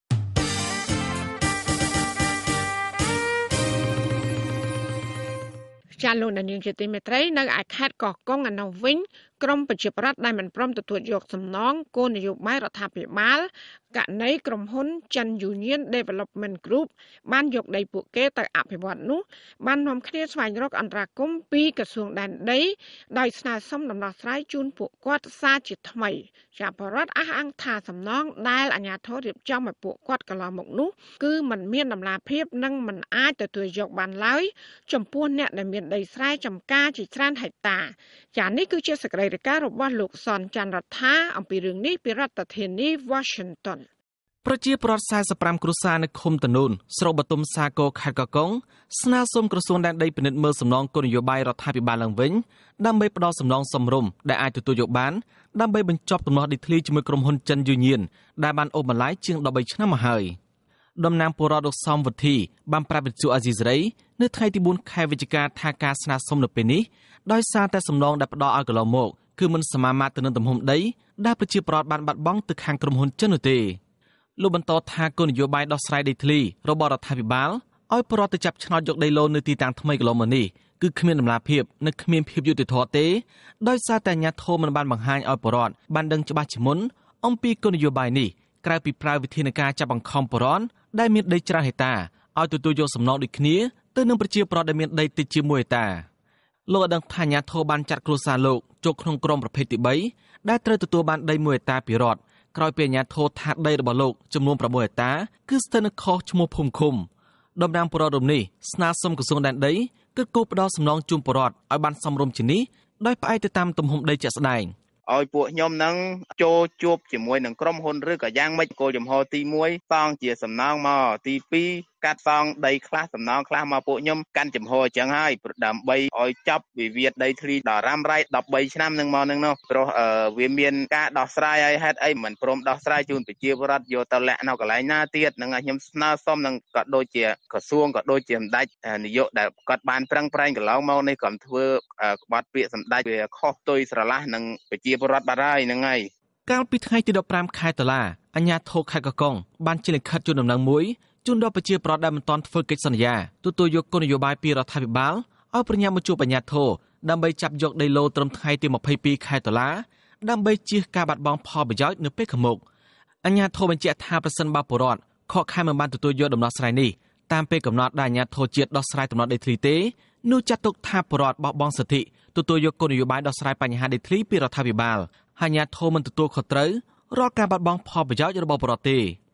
ចាលោកនាងជាទីមេត្រីនៅឯខេត្តកោះកុងឯនោះវិញក្រមប្រជាប្រដ្ឋដែលមិនព្រមទទួលយកសំណងគោលនយោបាយរដ្ឋាភិបាលករណីក្រុមហ៊ុន Chan Union Development Group បានយកដីពួកគេទៅអភិវឌ្ឍនោះបាននាំគ្នាស្វែងរកអន្តរាគមន៍ពីក្រសួងដែនដីដោយស្នើសុំដំណោះស្រាយជូនពួកគាត់សារជាថ្មីជាបរិវត្តអះអាងថាសំណងដែលអាជ្ញាធររៀបចំឲ្យពួកគាត់កន្លងមកនោះគឺมันមានដំណាភាពនិងมันអាចទទួលយកបានឡើយចំពោះអ្នកដែលមានដីស្រែចម្ការជាច្រើនហិកតាចានេះគឺជាសេចក្តីរាយការណ៍របស់លោកសនច័ន្ទរដ្ឋាអំពីរឿងនេះពីរដ្ឋធានី Washington ប្រជាប្រដ្ឋ สี่สิบห้า គ្រួសារនៅឃុំតនូនស្រុកបទុមសាគរខេត្តកោះកុងស្នើសុំក្រសួងដែនដីពិនិត្យមើលសំណងគោលនយោបាយរដ្ឋាភិបាលឡើងវិញដើម្បីផ្ដល់សំណងសមរម្យដែលអាចទទួលយកបានដើម្បីបញ្ចប់ទំនាស់ដីធ្លីជាមួយក្រុមហ៊ុន Chan Union ដែលបានអូសបន្លាយជាង ដប់បី ឆ្នាំមកហើយដំណាងពលរដ្ឋលោកសំវុធីបានប្រាប់វិទ្យុអាស៊ីសេរីនៅថ្ងៃទីបួនខែវិច្ឆិកាថាការស្នើសុំនៅពេលនេះដោយសារតែសំណងដែលផ្ដល់ឲ្យកន្លងមកគឺមិនសមាមាត្រទៅនឹងទំហំដីដែលប្រជាប្រដ្ឋបានបាត់បង់ទៅខាងក្រុមហ៊ុន Chan នោះទេលោកបន្តថាគោលនយោបាយដោះស្រាយដីធ្លីរបស់រដ្ឋាភិបាលឲ្យប្រតិចាប់ឆ្នោតយកដីឡូននៅទីតាំងថ្មីកន្លងមកនេះគឺគ្មានដំណាភាពនិងគ្មានភាពយុត្តិធម៌ទេដោយសារតែអាជ្ញាធរមិនបានបង្ហាញឲ្យប្រតិបានដឹងច្បាស់ជាមុនអំពីគោលនយោបាយនេះក្រៅពីប្រើវិធានការចាប់បង្ខំប្រតិដែលមានដីច្រើនហិកតាឲ្យទទួលយកសំណងដូចគ្នាទៅនឹងប្រជាប្រដ្ឋដែលមានដីតិចជាមួយហិកតាលោកឲ្យដឹងថាអាជ្ញាធរបានចាត់គ្រួសារលោកចូលក្នុងក្រុមប្រភេទទីបីដែលត្រូវទទួលបានដីមួយហិកតាពីរដ្ឋក្រោយពីអាជ្ញាធរថាដីរបស់លោកចំនួនប្រាំមួយហិកតាគឺស្ថិតនៅខុសឈ្មោះភូមិឃុំដំណាងពលរដ្ឋរំនេះស្នើសុំក្រសួងដែនដីគឺគូផ្ដល់សំណងជូនពលរដ្ឋឲ្យបានសមរម្យជានេះដោយផ្អែកទៅតាមទំហំដីជាក់ស្ដែងឲ្យពួកខ្ញុំនឹងចូលជួបជាមួយនឹងក្រុមហ៊ុនឬក៏យ៉ាងម៉េចគោលចំហទីមួយសងជាសំណងមកទីពីរកាត់សងដីខ្លះសំណងខ្លះមកពួកខ្ញុំកាន់ចំហអញ្ចឹងហើយដើម្បីឲ្យចាប់វិវាទដីធ្លីដល់រ៉ាំរ៉ៃដប់បីឆ្នាំនឹងមកនឹងនោះព្រោះវាមានការដោះស្រាយឲ្យហេតុអីមិនព្រមដោះស្រាយជូនប្រជាពលរដ្ឋយកទៅលាក់នៅកន្លែងណាទៀតនឹងខ្ញុំស្នើសុំនឹងក៏ដូចជាក្រសួងក៏ដូចជាសម្ដេចនាយកដែលគាត់បានប្រឹងប្រែងកន្លងមកនេះក៏ធ្វើក្បត់ពាក្យសម្ដេចវាខុសទុយស្រឡះនឹងប្រជាពលរដ្ឋបាត់ហើយហ្នឹងហើយកាលពីថ្ងៃទីដប់ប្រាំខែតុលាអាជ្ញាធរខេត្តកោះកុងបានចេញលិខិតជូនដំណឹងមួយជូនដល់ប្រជាប្រដ្ឋដែលមិនទាន់ធ្វើកិច្ចសន្យាទទួលយកគោលនយោបាយពីរដ្ឋាភិបាលឲ្យប្រញាប់មកជួបអាជ្ញាធរដើម្បីចាប់យកដីឡូត្រឹមថ្ងៃទីម្ភៃពីរខែតុលាដើម្បីជៀសការបាត់បង់ផលប្រយោជន៍នៅពេលខាងមុខអាជ្ញាធរបញ្ជាក់ថាប្រសិនបើពលរដ្ឋខកខានមិនបានទទួលយកដំណោះស្រាយនេះតាមពេលកំណត់ដែលអាជ្ញាធរជាតិដោះស្រាយដំណោះដីធ្លីទេនោះចាត់ទុកថាពលរដ្ឋបោះបង់សិទ្ធិទទួលយកគោលនយោបាយដោះស្រាយបញ្ហាដីធ្លីពីរដ្ឋាភិបាលអាជ្ញាធរមិនទទួលខុសត្រូវរាល់ការបាត់បង់ផលប្រយោជន៍របស់ពលរដ្ឋទេ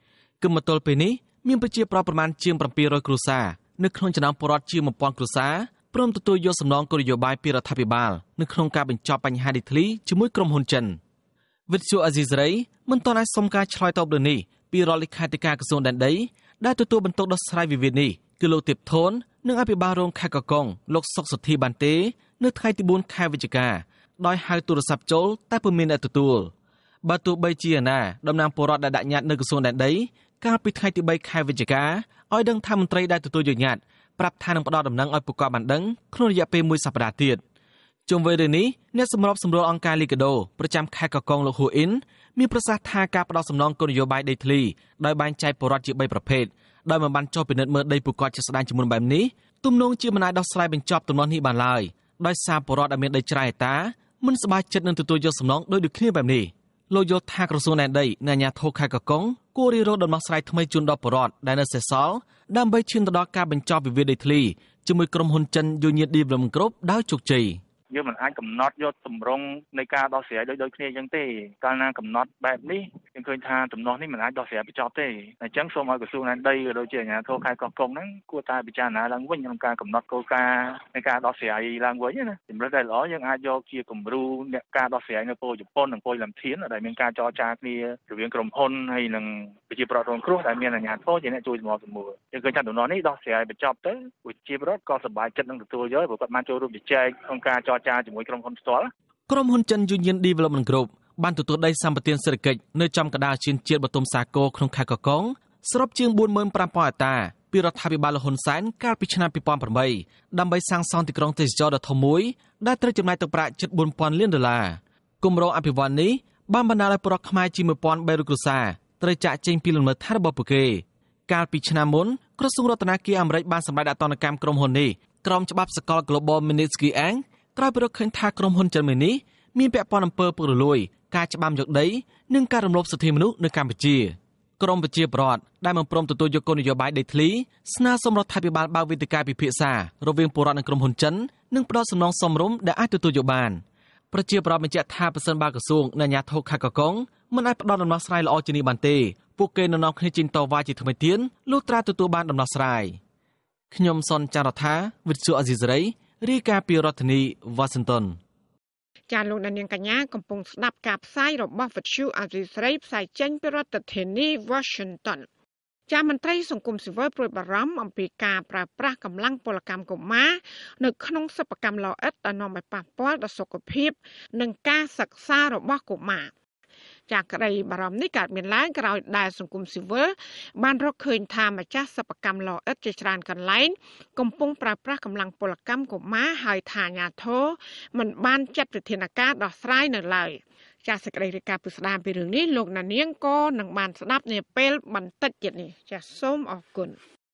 គឹមមកទល់ពេលនេះមានប្រជាប្រដ្ឋប្រមាណជាងbảyរយគ្រួសារនៅក្នុងចំណោមពលរដ្ឋជាងmột nghìnគ្រួសារព្រមទទួលយកសំណងគោលនយោបាយពីរដ្ឋាភិបាលនៅក្នុងការបញ្ចប់បញ្ហាដីធ្លីជាមួយក្រុមហ៊ុនចិនវិទ្យុអាស៊ីសេរីមិនទាន់អាចសុំការឆ្លើយតបលើនេះពីរដ្ឋលេខាធិការក្រសួងដែនដីដែលទទួលបន្ទុកដោះស្រាយវិវាទនេះគឺលោកទៀបធននិងអភិបាលរងខេត្តកកុងលោកសុកសុធីបានទេនៅថ្ងៃទីបួនខែវិច្ឆិកាដោយហៅទូរស័ព្ទចូលតែពុំមានអ្នកទទួលបើទោះបីជាណាតំណាងពលរដ្ឋដែលដាក់ញត្តិនៅក្រសួងដែនដីកាលពីថ្ងៃទីបីខែវិច្ឆិកាឲ្យដឹងថាមន្ត្រីដែលទទួលយកញត្តិប្រាប់ថានឹងផ្ដល់ដំណឹងឲ្យពួកគាត់បានដឹងក្នុងរយៈពេលមួយសប្តាហ៍ទៀតជុំវិញរឿងនេះអ្នកសម្របសម្រួលអង្គការលីកាដូប្រចាំខេត្តកកុងលោកហ៊ូអ៊ីនមានប្រសាសន៍ថាការផ្ដល់សំណងគោលនយោបាយដីធ្លីដោយបែងចែកពលរដ្ឋជាបីប្រភេទដោយមិនបានចុះពិនិត្យមើលដីពួកគាត់ជាស្ដែងជាមុនបែបនេះទំនងជាមិនអាចដោះស្រាយបញ្ចប់ទំនាស់នេះបានឡើយដោយសារពលរដ្ឋដែលមានដីច្រាយតាមិនសប្បាយចិត្តនឹងទទួលយកសំណងដោយដូចគ្នាបែបនេះលោកយល់ថាក្រសួងដែនដីនិងអាជ្ញាធរខេត្តកកុងគួររិះរោចដំណោះស្រាយថ្មីជូនដល់ពលរដ្ឋដែលនៅសេសសល់ដើម្បីឈានទៅដល់ការបញ្ចប់វិវាទដីធ្លីជាមួយក្រុមហ៊ុនចិន Union Development Group ដោយជោគជ័យយើងមិនអាចកំណត់យកទម្រង់នៃការដោះស្រាយដោយដូចគ្នាអញ្ចឹងទេកាលណាកំណត់បែបនេះយើងឃើញថាទំនាស់នេះមិនអាចដោះស្រាយបញ្ចប់ទេអញ្ចឹងសូមឲ្យក្រសួងដែនដីក៏ដូចជាអាជ្ញាធរខេត្តកោះកុងហ្នឹងគួរតែពិចារណាឡើងវិញក្នុងការកំណត់គោលការណ៍នៃការដោះស្រាយឡើងវិញណាជំរឿនតែល្អយើងអាចយកជាគំរូអ្នកការដោះស្រាយនៅពលជប៉ុននិងពលលំធានដែលមានការចរចាគ្នារវាងក្រុមហ៊ុនហើយនិងប្រជាពលរដ្ឋរងគ្រោះដែលមានអាជ្ញាធរជាអ្នកជួយសម្របសម្រួលយើងឃើញថាទំនាស់នេះដោះស្រាយបញ្ចប់ទៅប្រជាពលរដ្ឋក៏សប្បាយចិត្តនឹងទទួលយកព្រោះគាត់បានចូលរួមជជែកក្នុងការចរចាជាមួយក្រុមហ៊ុនផ្ទាល់ក្រុមហ៊ុនចិន Union Development Group បានទទួលដីសម្បត្តិសេដ្ឋកិច្ចនៅចំកណ្ដាលជឿនជាតិបតុមសាគរក្នុងខេត្តកកុងសរុបជាងbốnម៉ឺនប្រាំពាន់ហិកតាពីរដ្ឋាភិបាលលហ៊ុនសែនកាលពីឆ្នាំពីរពាន់ប្រាំបីដើម្បីសាងសង់ទីក្រុងទេសចរណ៍ដ៏ធំមួយដែលត្រូវចំណាយទឹកប្រាក់ជិតbốnពាន់លានដុល្លារគម្រោងអភិវឌ្ឍន៍នេះបានបណ្ដាលឲ្យប្រជាពលរដ្ឋខ្មែរជាងmột nghìn baរយគ្រួសារត្រូវចាកចេញពីលំនៅឋានរបស់ពួកគេកាលពីឆ្នាំមុនក្រសួងរដ្ឋាភិបាលអាមេរិកបានសម្រេចដាក់ទណ្ឌកម្មក្រុមហ៊ុននេះក្រោមច្បាប់សកល Global Magnitsky Act ក្រោយពីរកឃើញថាក្រុមហ៊ុនចិនមួយនេះមានពាក់ព័ន្ធអំពើពុករលួយការច្បាមយកដីនិងការរំលោភសិទ្ធិមនុស្សនៅកម្ពុជាក្រមប្រជាពលរដ្ឋដែលមិនព្រមទទួលយកគោលនយោបាយដីធ្លីស្នើសុំរដ្ឋាភិបាលបើកវេទិកាពិភាក្សារវាងពលរដ្ឋនិងក្រុមហ៊ុនចិននិងផ្ដល់សំណងសមរម្យដែលអាចទទួលយកបានប្រជាពលរដ្ឋបញ្ជាក់ថាប្រសិនបើក្រសួងនិងអាជ្ញាធរខេត្តកកុងមិនអាចផ្ដល់ដំណោះស្រាយល្អជាងនេះបានទេពួកគេនឹងនាំគ្នាចេញតវ៉ាជាថ្មីទៀតលុះត្រាទទួលបានដំណោះស្រាយខ្ញុំសនចាររថាវិទ្យុអាស៊ីសេរីរាយការណ៍ពីរដ្ឋធានី Washington ចាលោកនាងកញ្ញាកំពុងស្ដាប់ការផ្សាយរបស់វិទ្យុអាស៊ីសេរីផ្សាយចេញពីរដ្ឋធានី Washington ចាមន្ត្រីសង្គមស៊ីវិលព្រួយបារម្ភអំពីការប្រើប្រាស់កម្លាំងពលកម្មកុមារនៅក្នុងសិប្បកម្មឡអិតដែលនាំឲ្យប៉ះពាល់ដល់សុខភាពនិងការសិក្សារបស់កុមារចាក្តីបារម្ភនេះកើតមានឡើងក្រោយដែលសង្គមស៊ីវិលបានរកឃើញថាម្ចាស់សិប្បកម្មឡអិតជាច្រើនកន្លែងកំពុងប្រើប្រាស់កម្លាំងពលកម្មកុមារហើយថាអាជ្ញាធរមិនបានចាត់វិធានការដោះស្រាយនៅឡើយចាសេចក្តីរាយការណ៍ពីស្ដាមពីរឿងនេះលោកណានៀងក៏នឹងបានស្ដាប់នាពេលបន្តិចទៀតនេះចាសូមអរគុណ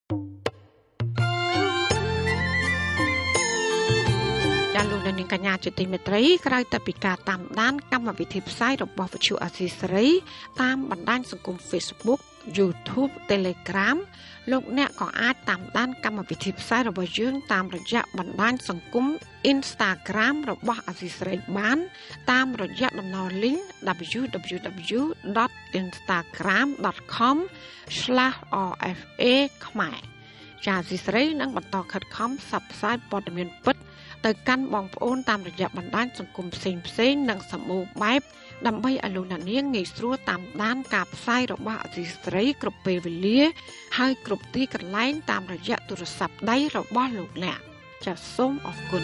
ចាលោកនាងកញ្ញាជាទីមេត្រីក្រៅតែពីការតាមដានកម្មវិធីផ្សាយរបស់វិទ្យុអាស៊ីសេរីតាមបណ្ដាញសង្គម Facebook YouTube Telegram លោកអ្នកក៏អាចតាមដានកម្មវិធីផ្សាយរបស់យើងតាមរយៈបណ្ដាញសង្គម Instagram របស់អាស៊ីសេរីបានតាមរយៈតំណ link double u double u double u dot instagram dot com slash r f a ខ្មែរចាអាស៊ីសេរីនឹងបន្តខិតខំផ្សព្វផ្សាយព័ត៌មានពិតទៅកាន់បងប្អូនតាមរយៈបណ្ដាញសង្គមផ្សេងផ្សេងនិងសម្បូរបែបដើម្បីឲ្យលោកអ្នកនាងងាយស្រួលតាមដានការផ្សាយរបស់អាស៊ីសេរីគ្រប់ពេលវេលាហើយគ្រប់ទីកន្លែងតាមរយៈទូរស័ព្ទដៃរបស់លោកអ្នកចាសសូមអរគុណ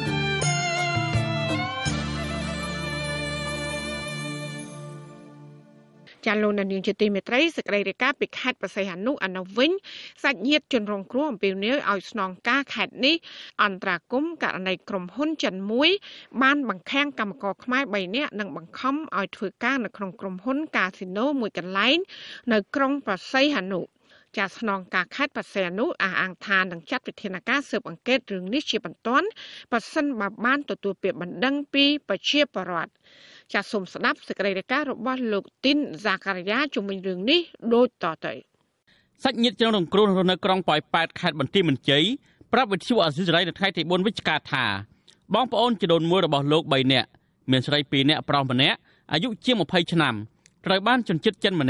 ចាលោកនាងជាទីមេត្រីសេចក្តីរាយការណ៍ពីខេត្តបរសៃអនុអនុវិញសាច់ញាតិជនរងគ្រោះអំពីនីយឲ្យស្នងការខេត្តនេះអន្តរាគមករណីក្រុមហ៊ុនចិនមួយបានបង្ខាំងកម្មករខ្មែរបីនាក់និងបង្ខំឲ្យធ្វើការនៅក្នុងក្រុមហ៊ុនកាស៊ីណូមួយកន្លែងនៅក្រុងបរសៃអនុចាស្នងការខេត្តបរសៃអនុអះអាងថានឹងចាត់វិធានការស៊ើបអង្កេតរឿងនេះជាបន្ទាន់បើសិនបើបានទទួលពាក្យបណ្ដឹងពីប្រជាពលរដ្ឋចាសសូមស្ដាប់សេចក្តីរាយការណ៍របស់លោកទីនហ្សាការីយ៉ាជុំវិញរឿងនេះដូចតទៅសាច់ញាតិជនរងគ្រោះនៅក្រុងប៉ោយប៉ែតខេត្តបន្ទាយមានជ័យប្រាប់វិទ្យុអាស៊ីសេរីនៅថ្ងៃទីបួនវិច្ឆិកាថាបងប្អូនជីដូនមួយរបស់លោកបីនាក់មានស្រីពីរនាក់ប្រុសម្នាក់អាយុជាងម្ភៃឆ្នាំត្រូវបានជនជាតិចិនម្នាក់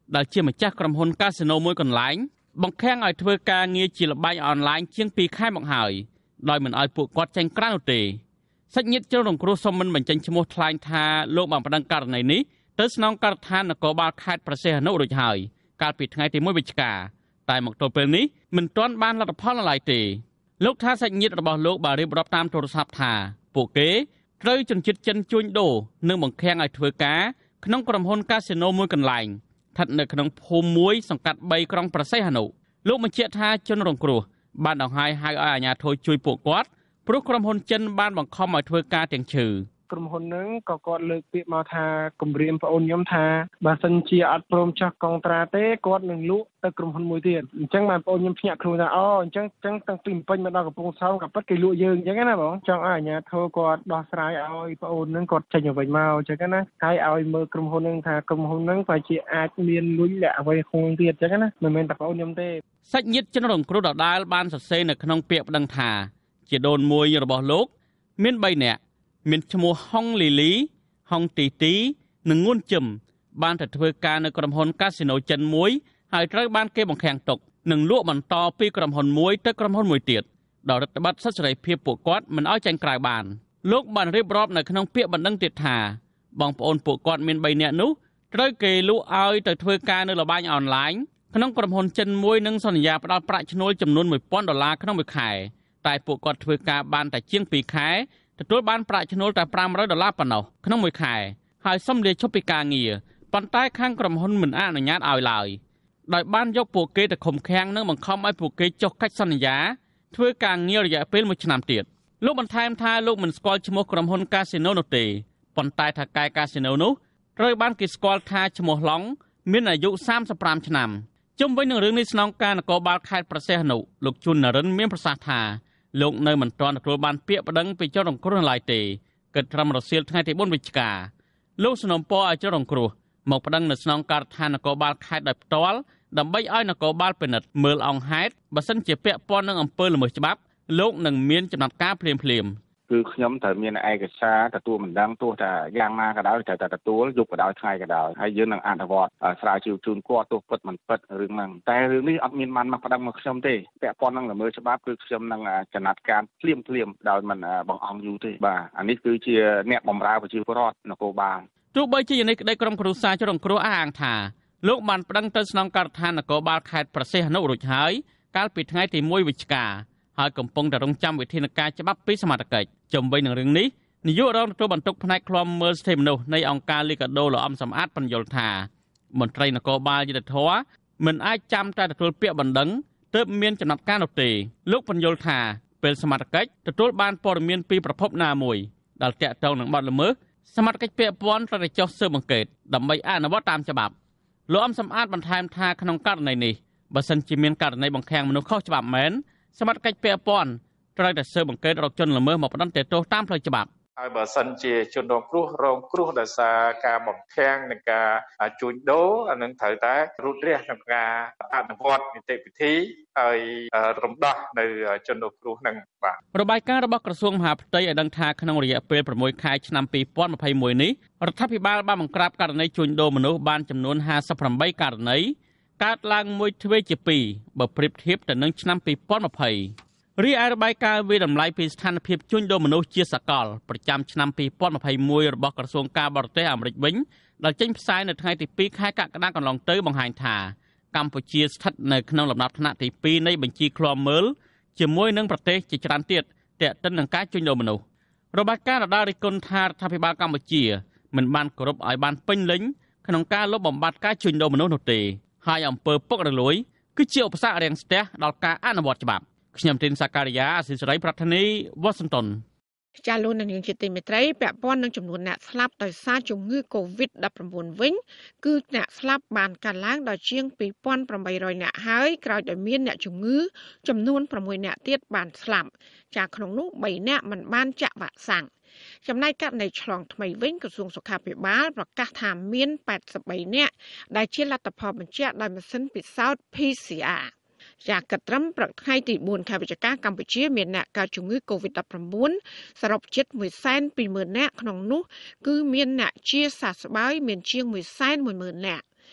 ដែលជាម្ចាស់ក្រុមហ៊ុនកាស៊ីណូមួយកន្លែងបង្ខាំងឲ្យធ្វើការងារជាល្បែងអនឡាញជាងពីរខែមកហើយដោយមិនឲ្យពួកគាត់ចេញក្រៅនោះទេសាច់ញាតិជនរងគ្រោះសុំមិនបញ្ចេញឈ្មោះថ្លែងថាលោកបានប្តឹងករណីនេះទៅស្នងការដ្ឋាននគរបាលខេត្តព្រះសីហនុរួចហើយកាលពីថ្ងៃទីមួយវិច្ឆិកាតែមកទល់ពេលនេះមិនទាន់បានលទ្ធផលឡើយទេលោកថាសាច់ញាតិរបស់លោកបានរៀបរាប់តាមទូរស័ព្ទថាពួកគេត្រូវជនជាតិចិនជួញដូរនិងបង្ខាំងឲ្យធ្វើការក្នុងក្រុមហ៊ុនកាស៊ីណូមួយកន្លែងស្ថិតនៅក្នុងភូមិមួយសង្កាត់បីក្រុងព្រះសីហនុលោកបញ្ជាក់ថាជនរងគ្រោះបានដង្ហែហៅឲ្យអាជ្ញាធរជួយពួកគាត់ព្រោះក្រុមហ៊ុនចិនបានបង្ខំឲ្យធ្វើការទាំងឈឺក្រុមហ៊ុនហ្នឹងក៏គាត់លើកពាក្យមកថាគម្រាមប្អូនខ្ញុំថាបើសិនជាអត់ព្រមចោះកុងត្រាទេគាត់នឹងលក់ទៅក្រុមហ៊ុនមួយទៀតអញ្ចឹងបានប្អូនខ្ញុំភ្ញាក់ខ្លួនថាអូអញ្ចឹងអញ្ចឹងតាំងពីពេញមកដល់កំពង់សោមក៏ប៉ិតគេលក់យើងអញ្ចឹងណាបងចង់ឲ្យអាជ្ញាធរគាត់ដោះស្រាយឲ្យប្អូនហ្នឹងគាត់ចេញទៅវិញមកអញ្ចឹងណាហើយឲ្យមើលក្រុមហ៊ុនហ្នឹងថាក្រុមហ៊ុនហ្នឹងប្រហែលជាអាចមានលុយលាក់អ្វីខ្លួនទៀតអញ្ចឹងណាមិនមែនតែប្អូនខ្ញុំទេសាច់ញាតិជនរងគ្រោះដដាលបានសរសេរនៅក្នុងពាក្យប្តឹងថាជាដូនមួយរបស់លោកមានបីនាក់មានឈ្មោះហុងលីលីហុងទីទីនិងងួនជឹមបានទៅធ្វើការនៅក្រុមហ៊ុនកាស៊ីណូចិនមួយហើយត្រូវបានគេបង្ខាំងទុកនិងលក់បន្តពីក្រុមហ៊ុនមួយទៅក្រុមហ៊ុនមួយទៀតដោយរដ្ឋបတ်សិទ្ធិសេរីភាពពួកគាត់មិនឲ្យចេញក្រៅបានលោកបានរៀបរាប់នៅក្នុងពាក្យបណ្ដឹងទៀតថាបងប្អូនពួកគាត់មានបីនាក់នោះត្រូវគេលក់ឲ្យទៅធ្វើការនៅល្បែងអនឡាញក្នុងក្រុមហ៊ុនចិនមួយនិងសន្យាផ្ដល់ប្រាក់ឈ្នួលចំនួនមួយពាន់ដុល្លារក្នុងមួយខែតែពួកគាត់ធ្វើការបានតែជាងពីរខែទទួលបានប្រាក់ឈ្នួលតែប្រាំរយដុល្លារប៉ុណ្ណោះក្នុងមួយខែហើយសុំលាឈប់ពីការងារប៉ុន្តែខាងក្រុមហ៊ុនមិនអនុញ្ញាតឲ្យឡើយដោយបានយកពួកគេទៅឃុំឃាំងនិងបង្ខំឲ្យពួកគេចុះកិច្ចសន្យាធ្វើការងាររយៈពេលមួយឆ្នាំទៀតលោកបន្ថែមថាលោកមិនស្គាល់ឈ្មោះក្រុមហ៊ុនកាស៊ីណូនោះទេប៉ុន្តែថាកែកាស៊ីណូនោះត្រូវបានគេស្គាល់ថាឈ្មោះឡុងមានអាយុសាមសិបប្រាំឆ្នាំជុំវិញនឹងរឿងនេះស្នងការនគរបាលខេត្តព្រះសីហនុលោកជុននរិនមានប្រសាសន៍ថាលោកនៅមិនទាន់ទទួលបានពាក្យប្តឹងពីជនរងគ្រោះឡើយទេគិតត្រឹមរសៀលថ្ងៃទីបួនវិច្ឆិកាលោកស្នំពរឲ្យជនរងគ្រោះមកប្តឹងនៅស្នងការដ្ឋាននគរបាលខេត្តដោយផ្ទាល់ដើម្បីឲ្យនគរបាលពិនិត្យមើលអង្គហេតុបើសិនជាពាក់ព័ន្ធនឹងអំពើល្មើសច្បាប់លោកនឹងមានចំណាត់ការភ្លាមភ្លាមគឺខ្ញុំត្រូវមានឯកសារទទួលមិនដឹងទោះតែយ៉ាងណាក៏ដោយត្រូវតែទទួលយប់ក៏ដោយថ្ងៃក៏ដោយហើយយើងនឹងអនុវត្តស្រាវជ្រាវជូនគាត់ទោះពិតមិនពិតរឿងហ្នឹងតែរឿងនេះអត់មានបានមកប្តឹងមកខ្ញុំទេពាក់ព័ន្ធនឹងល្មើសច្បាប់គឺខ្ញុំនឹងចំណាត់ការភ្លាមភ្លាមដោយមិនបង្អង់យូរទេបាទអានេះគឺជាអ្នកបម្រើប្រជាពលរដ្ឋនគរបាលទោះបីជាយ៉ាងនេះក្តីក្រុមគ្រួសារជនរងគ្រោះអះអាងថាលោកបានប្តឹងទៅស្នងការដ្ឋាននគរបាលខេត្តព្រះសីហនុរួចហើយកាលពីថ្ងៃទីមួយវិច្ឆិកាហើយកំពុងតែរងចាំវិធានការច្បាប់ពីសមត្ថកិច្ចជំវិញនឹងរឿងនេះនាយករងទទួលបន្ទុកផ្នែកឃ្លាំមើលសិទ្ធិមនុស្សនៃអង្គការលីកាដូលោកអំសំអាតបញ្យល់ថាមន្ត្រីនគរបាលយុត្តិធម៌មិនអាចចាំតែទទួលពាក្យបណ្ដឹងទើបមានចំណាត់ការនោះទេលោកបញ្យល់ថាពេលសមត្ថកិច្ចទទួលបានព័ត៌មានពីប្រភពណាមួយដែលតាក់ទងនឹងបទល្មើសសមត្ថកិច្ចពាក់ព័ន្ធត្រូវតែចុះស៊ើបអង្កេតដើម្បីអនុវត្តតាមច្បាប់លោកអំសំអាតបន្ថែមថាក្នុងករណីនេះបើសិនជាមានករណីបង្ខាំងមនុស្សខុសច្បាប់មែនសមត្ថកិច្ចពាក់ព័ន្ធត្រូវតែស៊ើបអង្កេតរកជនល្មើសមកផ្តន្ទាទោសតាមផ្លូវច្បាប់ហើយបើសិនជាជនរងគ្រោះរងគ្រោះដោយសារការបង្ខាំងនិងការជួញដូរអានឹងត្រូវតែរូតរះក្នុងការអនុវត្តនីតិវិធីហើយរំដោះនៅជនរងគ្រោះនឹងបាទរបាយការណ៍របស់ក្រសួងមហាផ្ទៃឲ្យដឹងថាក្នុងរយៈពេលប្រាំមួយខែឆ្នាំពីរពាន់ម្ភៃមួយនេះរដ្ឋាភិបាលបានបង្ក្រាបករណីជួញដូរមនុស្សបានចំនួនห้าสิบแปดករណីកើតឡើងមួយទ្វេជាពីរបើប្រៀបធៀបទៅនឹងឆ្នាំពីរពាន់ម្ភៃរីឯរបាយការណ៍វិតម្លៃពីស្ថានភាពជួញដូរមនុស្សជាសកលប្រចាំឆ្នាំពីរពាន់ម្ភៃមួយរបស់ក្រសួងការបរទេសអាមេរិកវិញដែលចេញផ្សាយនៅថ្ងៃទីពីរខែកក្កដាកន្លងទៅបង្ហាញថាកម្ពុជាស្ថិតនៅក្នុងលំដាប់ថ្នាក់ទីពីរនៃបញ្ជីឃ្លាំមើលជាមួយនឹងប្រទេសជាច្រើនទៀតទាក់ទិននឹងការជួញដូរមនុស្សរបាយការណ៍ដដែលរិះគន់ថារដ្ឋាភិបាលកម្ពុជាមិនបានគោរពឲ្យបានពេញលេញក្នុងការលុបបំបាត់ការជួញដូរមនុស្សនោះទេហើយអំពើពុករលួយគឺជាឧបសគ្គរាំងស្ទះដល់ការអនុវត្តច្បាប់ខ្ញុំទីនសាការីយ៉ាអសិសរីប្រធានីវ៉ាស៊ីនតោនចាលោកនាងជាទីមេត្រីពាក់ព័ន្ធនឹងចំនួនអ្នកស្លាប់ដោយសារជំងឺ កូវីដ ដប់ប្រាំបួន វិញគឺអ្នកស្លាប់បានកើនឡើងដល់ជាង ពីរពាន់ប្រាំបីរយ នាក់ហើយក្រោយដោយមានអ្នកជំងឺចំនួនប្រាំមួយនាក់ទៀតបានស្លាប់ចាក្នុងនោះបីនាក់មិនបានចាក់វ៉ាក់សាំងចំណែកករណីឆ្លងថ្មីវិញក្រសួងសុខាភិបាលប្រកាសថាមានแปดสิบបីនាក់ដែលជាលទ្ធផលបញ្ជាក់ដោយម៉ាស៊ីនពិសោធន៍ P C Rជាកត្រឹមព្រឹកថ្ងៃទីបួនខែវិច្ឆិកាកម្ពុជាមានអ្នកកើតជំងឺ កូវីដ ដប់ប្រាំបួន សរុបជិត មួយសែនពីរម៉ឺន នាក់ក្នុងនោះគឺមានអ្នកជាសះស្បើយមានជាង មួយសែនមួយម៉ឺន នាក់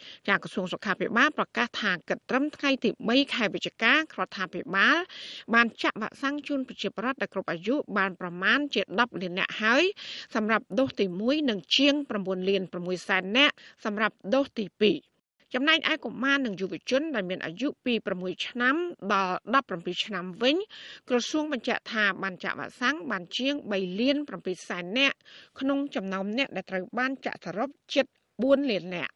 จากกระทรวงសុខាភិបាលប្រកាសថាគិតត្រឹមថ្ងៃទីបីខែវិច្ឆិការដ្ឋាភិបាលបានចាក់វ៉ាក់សាំងជូនប្រជាពលរដ្ឋដែលគ្រប់អាយុបានប្រមាណជាដប់លាននាក់ហើយសម្រាប់ដូសទីមួយនិងជាង៩លាន៦សែននាក់សម្រាប់ដូសទីពីរចំណែកឯកុមារនិងយុវជនដែលមានអាយុពី៦ឆ្នាំដល់ដប់៧ឆ្នាំវិញក្រសួងបញ្ជាក់ថាបានចាក់វ៉ាក់សាំងបានជាង៣លាន៧សែននាក់ក្នុងចំណោមអ្នកដែលត្រូវបានចាក់សរុបជិតបួនលាននាក់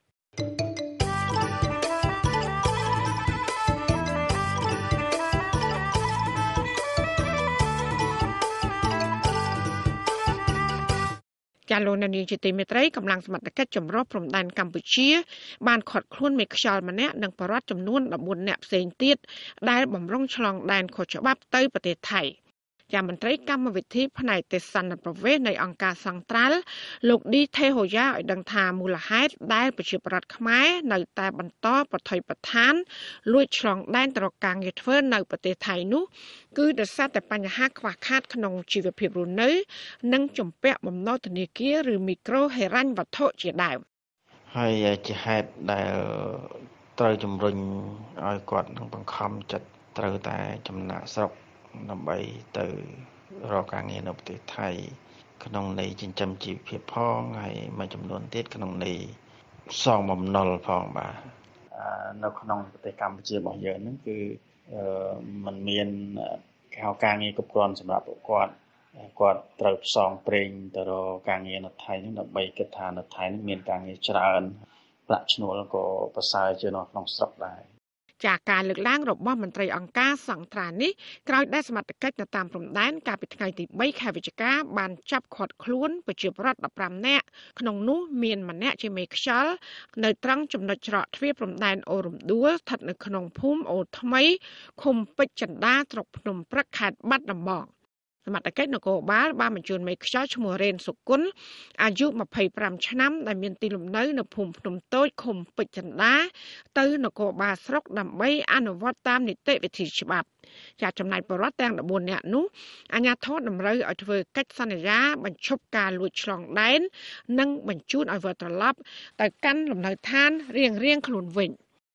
ចាលោកនានីជាទីមេត្រីកម្លាំងសមត្ថកិច្ចចម្រុះព្រំដែនកម្ពុជាបានឃាត់ខ្លួនមេខ្យល់ម្នាក់និងបរិវត្តចំនួន១៤នាក់ផ្សេងទៀតដែលបំរុងឆ្លងដែនខុសច្បាប់ទៅប្រទេសថៃជាមន្ត្រីកម្មវិធីផ្នែកទេសសន្តិប្រវេសនៃអង្គការសង្ត្រាល់លោកឌីថេហូយ៉ាឲ្យដឹងថាមូលហេតុដែលប្រជាពលរដ្ឋខ្មែរនៅតែបន្តប្រថុយប្រឋានលួចឆ្លងដែនទៅរកការងារធ្វើនៅប្រទេសថៃនោះគឺដោយសារតែបញ្ហាខ្វះខាតក្នុងជីវភាពរស់នៅនិងជំពាក់បំណុលធនាគារឬមីក្រូហិរញ្ញវត្ថុជាដើមហើយជាហេតុដែលត្រូវជំរុញឲ្យគាត់នឹងបង្ខំចិត្តត្រូវតែចំណាក់ស្រុកដើម្បីទៅរកការងារនៅប្រទេសថៃក្នុងន័យចិញ្ចឹมជីវភាពផងហើយមួយចំនួនទៀតក្នុងន័យសងបំណុលផងបាទនៅក្នុងប្រទេសកម្ពុជារបស់យើងហ្នឹងគឺมันមានការងារគ្រប់គ្រាន់សម្រាប់ពួកគាត់គាត់ត្រូវផ្សងព្រេងទៅរកការងារនៅថៃហ្នឹងដើម្បីគិតថានៅថៃហ្នឹងមានការងារច្រើនប្រាក់ឈ្នួលក៏ប្រសើរជាងនៅក្នុងស្រុកដែរจากการលើកឡើងរបស់មន្ត្រីអង្គការសង្ត្រានេះក្រោយដែលសមត្ថកិច្ចនៅតាមព្រំដែនកាលពីថ្ងៃទីបីខែវិច្ឆិកាបានចាប់ឃាត់ខ្លួនប្រជាពលរដ្ឋដប់ប្រាំនាក់ក្នុងនោះមានម្នាក់ជាមេខ្យល់នៅត្រង់ចំណុចច្រកទ្វារព្រំដែនអូរំដួលស្ថិតនៅក្នុងភូមិអូថ្មីឃុំពេជ្រចន្ទាស្រុកភ្នំព្រឹកខេត្តបាត់ដំបងសមត្ថកិច្ចនគរបាលបានបញ្ជូនមេខ្យល់ឈ្មោះរ៉េនសុគន្ធអាយុ២៥ឆ្នាំដែលមានទីលំនៅនៅភូមិភ្នំតូចឃុំពេជ្រចន្ទាទៅនគរបាលស្រុកដើម្បីអនុវត្តតាមនីតិវិធីច្បាប់ចាចំណែកបរិវត្តទាំង១៤នាក់នោះអាជ្ញាធរតម្រូវឲ្យធ្វើកិច្ចសន្យាបញ្ឈប់ការលួចឆ្លងដែននិងបញ្ជូនឲ្យវិលត្រឡប់ទៅកាន់លំនៅឋានរៀងៗខ្លួនវិញ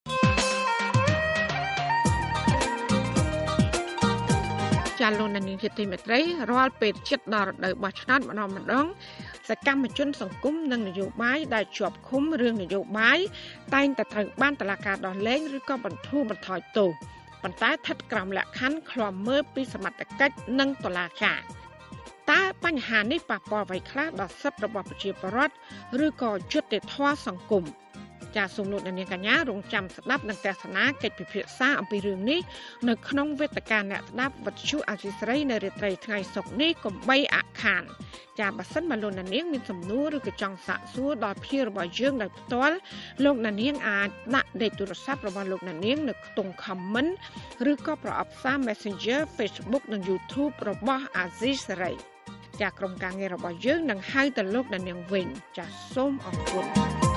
ចាលោកនានីជាទីមេត្រីរាល់ពេលជិតដល់រដូវបោះឆ្នោតម្ដងម្ដងសកម្មជនសង្គមនិងនយោបាយដែលជាប់ឃុំរឿងនយោបាយតែងតែត្រូវបានតុលាការដោះលែងឬក៏បន្ធូរបន្ថយទោសប៉ុន្តែស្ថិតក្រោមលក្ខខណ្ឌឃ្លាំមើលពីសមត្ថកិច្ចនិងតុលាការតើបញ្ហានេះប៉ះពាល់អ្វីខ្លះដល់សិទ្ធិរបស់ប្រជាពលរដ្ឋឬក៏យុត្តិធម៌សង្គមចាសូមលោកអ្នកនាងកញ្ញារងចាំស្ដាប់និងទស្សនាកិច្ចពិភាក្សាអំពីរឿងនេះនៅក្នុងវេទិកាអ្នកស្ដាប់វិទ្យុអាស៊ីសេរីនៅរាត្រីថ្ងៃសុក្រនេះកុំបីអខានចាបើសិនមកលោកអ្នកនាងមានសំណួរឬក៏ចង់សាកសួរដល់ភ្ញៀវរបស់យើងដោយផ្ទាល់លោកអ្នកនាងអាចដាក់លេខទូរស័ព្ទរបស់លោកអ្នកនាងនៅក្នុង comment ឬក៏ប្រអប់សារ Messenger Facebook និង YouTube របស់អាស៊ីសេរីចាក្រុមការងាររបស់យើងនឹងហៅទៅលោកអ្នកនាងវិញចាសូមអរគុណ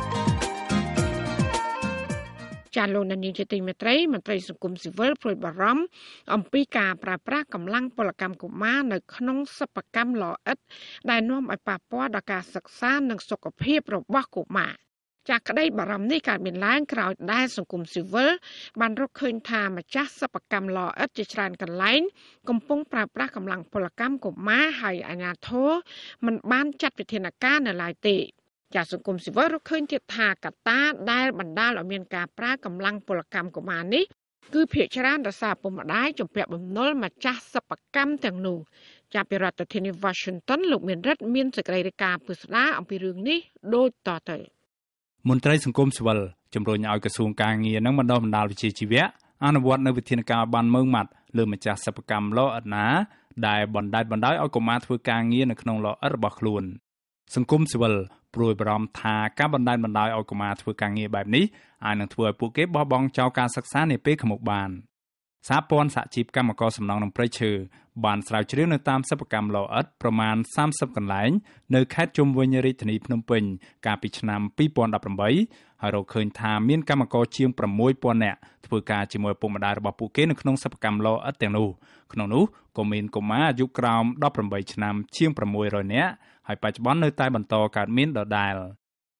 ចាលោកនានីជាទីមេត្រីមន្ត្រីសង្គមស៊ីវិលព្រួយបារម្ភអំពីការប្រើប្រាស់កម្លាំងពលកម្មកុមារនៅក្នុងសិប្បកម្មលអិតដែលនាំឲ្យប៉ះពាល់ដល់ការសិក្សានិងសុខភាពរបស់កុមារចាក្តីបារម្ភនេះកើតមានឡើងក្រោយដែលសង្គមស៊ីវិលបានរកឃើញថាម្ចាស់សិប្បកម្មលអិតជាច្រើនកន្លែងកំពុងប្រើប្រាស់កម្លាំងពលកម្មកុមារហើយអាជ្ញាធរមិនបានចាត់វិធានការនៅឡើយទេចាសង្គមស៊ីវិលរកឃើញទៀតថាកត្តាដែលបណ្ដាលឲ្យមានការប្រើកម្លាំងពលកម្មកុមារនេះគឺភាគច្រើនដោយសារពុកម្ដាយជំពាក់បំណុលម្ចាស់សិប្បកម្មទាំងនោះចាប់ពីរដ្ឋធានី Washington លោកមានរិទ្ធមានសេចក្តីរាយការណ៍ពិស្ដារអំពីរឿងនេះដូចតទៅមន្ត្រីសង្គមស៊ីវិលជំរុញឲ្យក្រសួងការងារនិងបណ្ដុះបណ្ដាលវិជ្ជាជីវៈអនុវត្តនូវវិធានការបានម៉ឺងម៉ាត់លើម្ចាស់សិប្បកម្មលអិតណាដែលបណ្ដេតបណ្ដោយឲ្យកុមារធ្វើការងារនៅក្នុងលអិតរបស់ខ្លួនសង្គមស៊ីវិលព្រួយបារម្ភថាការបណ្ដេញបណ្ដោយឲ្យកុមារធ្វើការងារបែបនេះអាចនឹងធ្វើឲ្យពួកគេបោះបង់ចោលការសិក្សានាពេលខាងមុខបានសហព័ន្ធសហជីពកម្មករសំណង់និងព្រៃឈើបានស្រាវជ្រាវនៅតាមសិប្បកម្មលអិតប្រមាណសាមសិបកន្លែងនៅខេត្តជុំវិញរាជធានីភ្នំពេញកាលពីឆ្នាំពីរពាន់ដប់ប្រាំបីហើយរកឃើញថាមានកម្មករជាងប្រាំមួយពាន់នាក់ធ្វើការជាមួយឪពុកម្ដាយរបស់ពួកគេនៅក្នុងសិប្បកម្មលអិតទាំងនោះក្នុងនោះក៏មានកុមារអាយុក្រោមដប់ប្រាំបីឆ្នាំជាងប្រាំមួយរយនាក់ហើយបច្ចុប្បន្ននៅតែបន្តកើតមានដដែល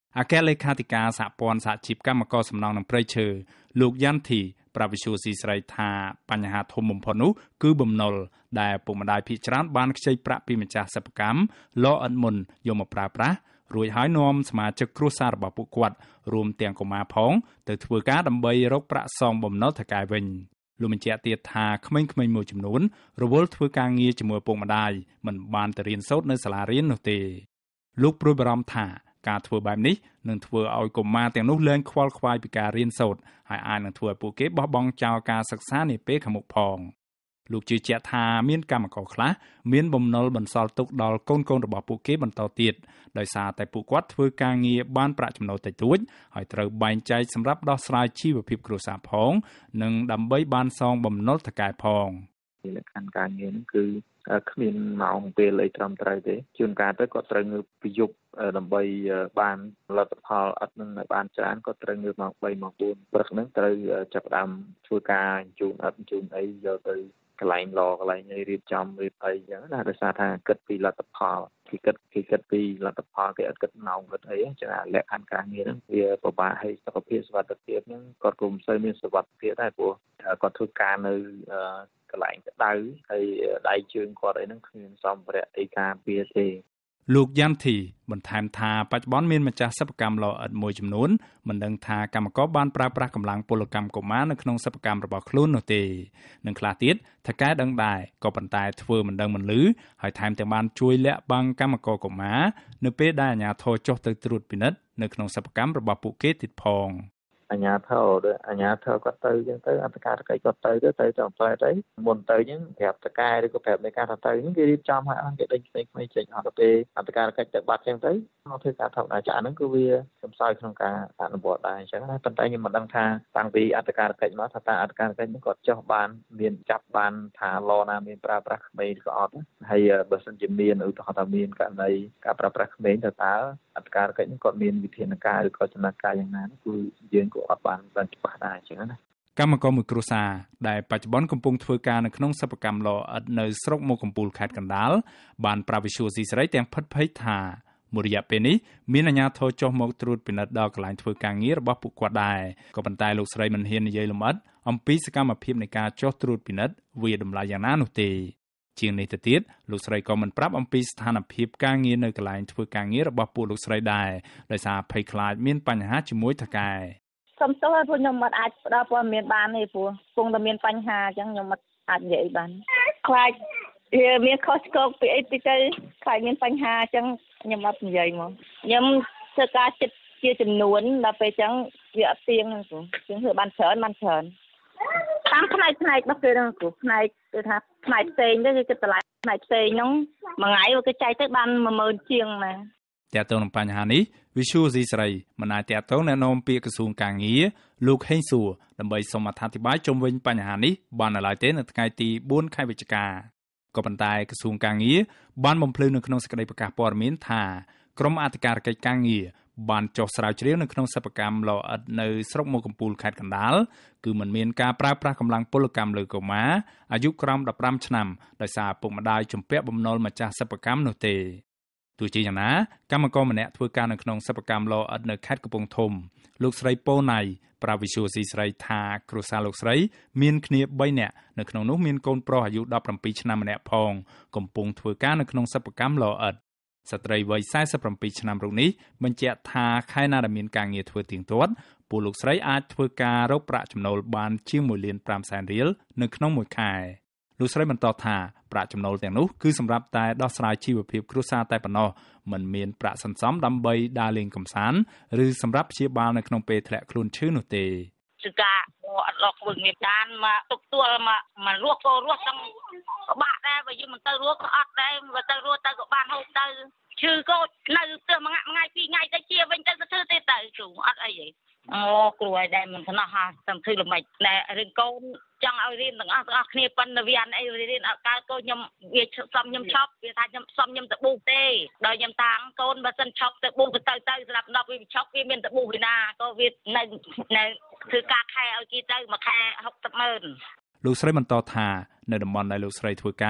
អគ្គលេខាធិការសហព័ន្ធសហជីពកម្មករសំណង់និងព្រៃឈើលោកយ៉ាន់ធីប្រាវិសុយស៊ីស្រីថាបញ្ហាធំបំផុតនោះគឺបំណុលដែលពុកម្ដាយភាគច្រើនបានខ្ចីប្រាក់ពីម្ចាស់សិប្បកម្មលអិតមុនយកមកប្រើប្រាស់រួចហើយនាំសមាជិកគ្រួសាររបស់ពួកគាត់រួមទាំងកុមារផងទៅធ្វើការដើម្បីរកប្រាក់សងបំណុលថៅកែវិញលោកបញ្ជាក់ទៀតថាក្មេងៗមួយចំនួនរវល់ធ្វើការងារជាមួយពុកម្ដាយមិនបានទៅរៀនសូត្រនៅសាលារៀននោះទេលោកព្រួយបារម្ភថាការធ្វើបែបនេះនឹងធ្វើឲ្យកុមារទាំងនោះលែងខ្វល់ខ្វាយពីការរៀនសូត្រហើយអាចនឹងធ្វើឲ្យពួកគេបោះបង់ចោលការសិក្សានាពេលខាងមុខផងលោកជឿជាក់ថាមានកម្មករខ្លះមានបំណុលបន្សល់ទុកដល់កូនៗរបស់ពួកគេបន្តទៀតដោយសារតែពួកគាត់ធ្វើការងារបានប្រាក់ចំណូលតិចតួចហើយត្រូវបែងចែកសម្រាប់ដោះស្រាយជីវភាពគ្រួសារផងនិងដើម្បីបានសងបំណុលថៅកែផងលក្ខខណ្ឌការងារហ្នឹងគឺគ្មានម៉ោងពេលអីត្រឹមត្រូវទេជួនកាលទៅគាត់ត្រូវងើបពីយប់ដើម្បីបានលទ្ធផលអត់នឹងបានច្រើនគាត់ត្រូវងើបម៉ោងបីម៉ោងបួនព្រឹកហ្នឹងត្រូវចាប់ផ្ដើមធ្វើការជូនអត់ជូនអីយកទៅកន្លែងឡកន្លែងអីរៀបចំរៀបអីអញ្ចឹងណាដោយសារថាគិតពីលទ្ធផលគេគិតគេគិតពីលទ្ធផលគេអត់គិតម៉ោងគិតអីអញ្ចឹងលក្ខខណ្ឌការងារហ្នឹងវាពិបាកហើយសុខភាពសុវត្ថិភាពហ្នឹងគាត់ក៏មិនសូវមានសុវត្ថិភាពដែរព្រោះគាត់ធ្វើការនៅកន្លែងក្តៅហើយដៃជើងគាត់អីហ្នឹងគ្មានសម្ភារៈអីការពារទេលោកយ៉ាន់ធីបន្ថែមថាបច្ចុប្បន្នមានម្ចាស់សិប្បកម្មលអិតមួយចំនួនមិនដឹងថាកម្មករបានប្រើប្រាស់កម្លាំងពលកម្មកុមារនៅក្នុងសិប្បកម្មរបស់ខ្លួននោះទេនិងខ្លះទៀតថៅកែដឹងដែរក៏ប៉ុន្តែធ្វើមិនដឹងមិនឮហើយថែមទាំងបានជួយលាក់បាំងកម្មករកុមារនៅពេលដែលអាជ្ញាធរចុះទៅត្រួតពិនិត្យនៅក្នុងសិប្បកម្មរបស់ពួកគេទៀតផងអញ្ញាធរអញ្ញាធរគាត់ទៅអញ្ចឹងទៅអត្តការកិច្ចគាត់ទៅទៅទៅចំផ្លែទៅមុនទៅអញ្ចឹងប្រាប់តកែឬក៏ប្រាប់នៃការទៅអញ្ចឹងគេរៀបចំឲ្យអស់គេដេញផ្សេងៗចេញអត់ទៅអត្តការកិច្ចទៅបាត់អញ្ចឹងទៅមកធ្វើការធម្មតាចាហ្នឹងគឺវាសំសើចក្នុងការអនុវត្តដែរអញ្ចឹងណាប៉ុន្តែខ្ញុំមិនដឹងថាតាំងពីអត្តការកិច្ចមកថាតើអត្តការកិច្ចហ្នឹងគាត់ចុះបានមានចាប់បានថាឡណាមានប្រើប្រាស់ក្មេងក៏អត់ហើយបើសិនជាមានឧទាហរណ៍ថាមានករណីការប្រើប្រាស់ក្មេងទៅតើអត្តការកិច្ចហ្នឹងគាត់មានវិធានការឬក៏ចំណាត់ការយ៉ាងណាគឺយើងក៏អត់បានបានច្បាស់ដែរអញ្ចឹងណាកម្មករមួយគ្រួសារដែលបច្ចុប្បន្នកំពុងធ្វើការនៅក្នុងសិប្បកម្មលអិតនៅស្រុកមុខកំពូលខេត្តកណ្ដាលបានប្រាវិសុយស៊ីស្រីទាំងផិតភ័យថាមួយរយៈពេលនេះមានអាជ្ញាធរចុះមកត្រួតពិនិត្យដល់កន្លែងធ្វើការងាររបស់ពួកគាត់ដែរក៏ប៉ុន្តែលោកស្រីមិនហ៊ាននិយាយលម្អិតអំពីសកម្មភាពនៃការចុះត្រួតពិនិត្យវាតម្លៃយ៉ាងណានោះទេជាងនេះទៅទៀតលោកស្រីក៏មិនប្រាប់អំពីស្ថានភាពការងារនៅកន្លែងធ្វើការងាររបស់ពួកលោកស្រីដែរដោយសារភ័យខ្លាចមានបញ្ហាជាមួយថៅកែខ្ញុំទោះឲ្យពួកខ្ញុំមិនអាចផ្ដល់ព័ត៌មានបានទេព្រោះគង់តែមានបញ្ហាអញ្ចឹងខ្ញុំមិនអាចនិយាយបានខ្លាចវាមានខុសឆ្គងពីអីទៅខ្លាចមានបញ្ហាអញ្ចឹងខ្ញុំអត់និយាយមកខ្ញុំធ្វើការចិត្តជាចំនួនដល់ពេលអញ្ចឹងវាអត់ទៀងហ្នឹងព្រោះជាងធ្វើបានច្រើនបានច្រើនតាមផ្នែកផ្នែករបស់គេហ្នឹងព្រោះផ្នែកគឺថាផ្នែកផ្សេងទៅគេគិតតម្លៃផ្នែកផ្សេងហ្នឹងមួយថ្ងៃគេចែកទៅបានមួយម៉ឺនជាងណាតាក់ទងនឹងបញ្ហានេះវិសុយស៊ីស្រីមិនអាចតាក់ទងណែនាំពាក្យក្រសួងកាងារលោកហេងសួរដើម្បីសូមអធិប្បាយជុំវិញបញ្ហានេះបាននៅឡើយទេនៅថ្ងៃទីបួនខែវិច្ឆិកាក៏ប៉ុន្តែក្រសួងកាងារបានបំភ្លឺនៅក្នុងសេចក្តីប្រកាសព័ត៌មានថាក្រុមអធិការកិច្ចកាងារបានចុះស្រាវជ្រាវនៅក្នុងសិប្បកម្មលអិតនៅស្រុកមុខកំពូលខេត្តកណ្ដាលគឺមិនមានការប្រើប្រាស់កម្លាំងពលកម្មលើកុមារអាយុក្រោមដប់ប្រាំឆ្នាំដោយសារពុកម្ដាយជំពាក់បំណុលម្ចាស់សិប្បកម្មនោះទេទោះជាយ៉ាងណាកម្មករម្នាក់ធ្វើការនៅក្នុងសិប្បកម្មលអិតនៅខេត្តកំពង់ធំលោកស្រីប៉ូណៃប្រាវិសុយស៊ីស្រីថាគ្រួសារលោកស្រីមានគ្នាបីនាក់នៅក្នុងនោះមានកូនប្រុសអាយុដប់ប្រាំពីរឆ្នាំម្នាក់ផងកំពុងធ្វើការនៅក្នុងសិប្បកម្មលអិតស្ត្រីវ័យសែសិបប្រាំពីរឆ្នាំរូបនេះបញ្ជាក់ថាខែណាដែលមានការងារធ្វើទៀងទាត់ពួកលោកស្រីអាចធ្វើការរកប្រាក់ចំណូលបានជាងមួយលានប្រាំសែនរៀលនៅក្នុងមួយខែលោកស្រីបន្តថាប្រាក់ចំណូលទាំងនោះគឺសម្រាប់តែដោះស្រាយជីវភាពគ្រួសារតែប៉ុណ្ណោះមិនមានប្រាក់សន្សំដើម្បីដើរលេងកម្សាន្តឬសម្រាប់ព្យាបាលនៅក្នុងពេលធ្លាក់ខ្លួនឈឺនោះទេគឺការអត់លក់មួយមានដានមកទុកទួលមកមករស់ក៏រស់ទាំងក៏បាក់ដែរបើយើងមិនទៅរស់ក៏អត់ដែរបើទៅរស់ទៅក៏បានហូបទៅឈឺក៏នៅផ្ទះមួយថ្ងៃពីរថ្ងៃទៅជាវិញទៅទៅធ្វើទេទៅគ្រូអត់អីទេអូគ្រូឲ្យដែរមិនថ្នោះហ่าសំធ្វើល្មិចតែរឿងកូនចង់ឲ្យរៀនទាំងអស់ទាំងអស់គ្នាប៉ុន្តែវាអីរៀនអត់កើតកូនខ្ញុំវាសំខ្ញុំឈប់វាថាខ្ញុំសំខ្ញុំទៅប៊ូទេដល់ខ្ញុំតាំងកូនបើសិនឈប់ទៅប៊ូទៅទៅទៅសម្រាប់ដល់វាឈប់វាមានទៅប៊ូពីណាក៏វានៅនៅធ្វើការខែឲ្យគេទៅមួយខែហុកសិបម៉ឺនលោកស្រីបន្តថានៅតំបន់ដែលលោកស្រីធ្វើការ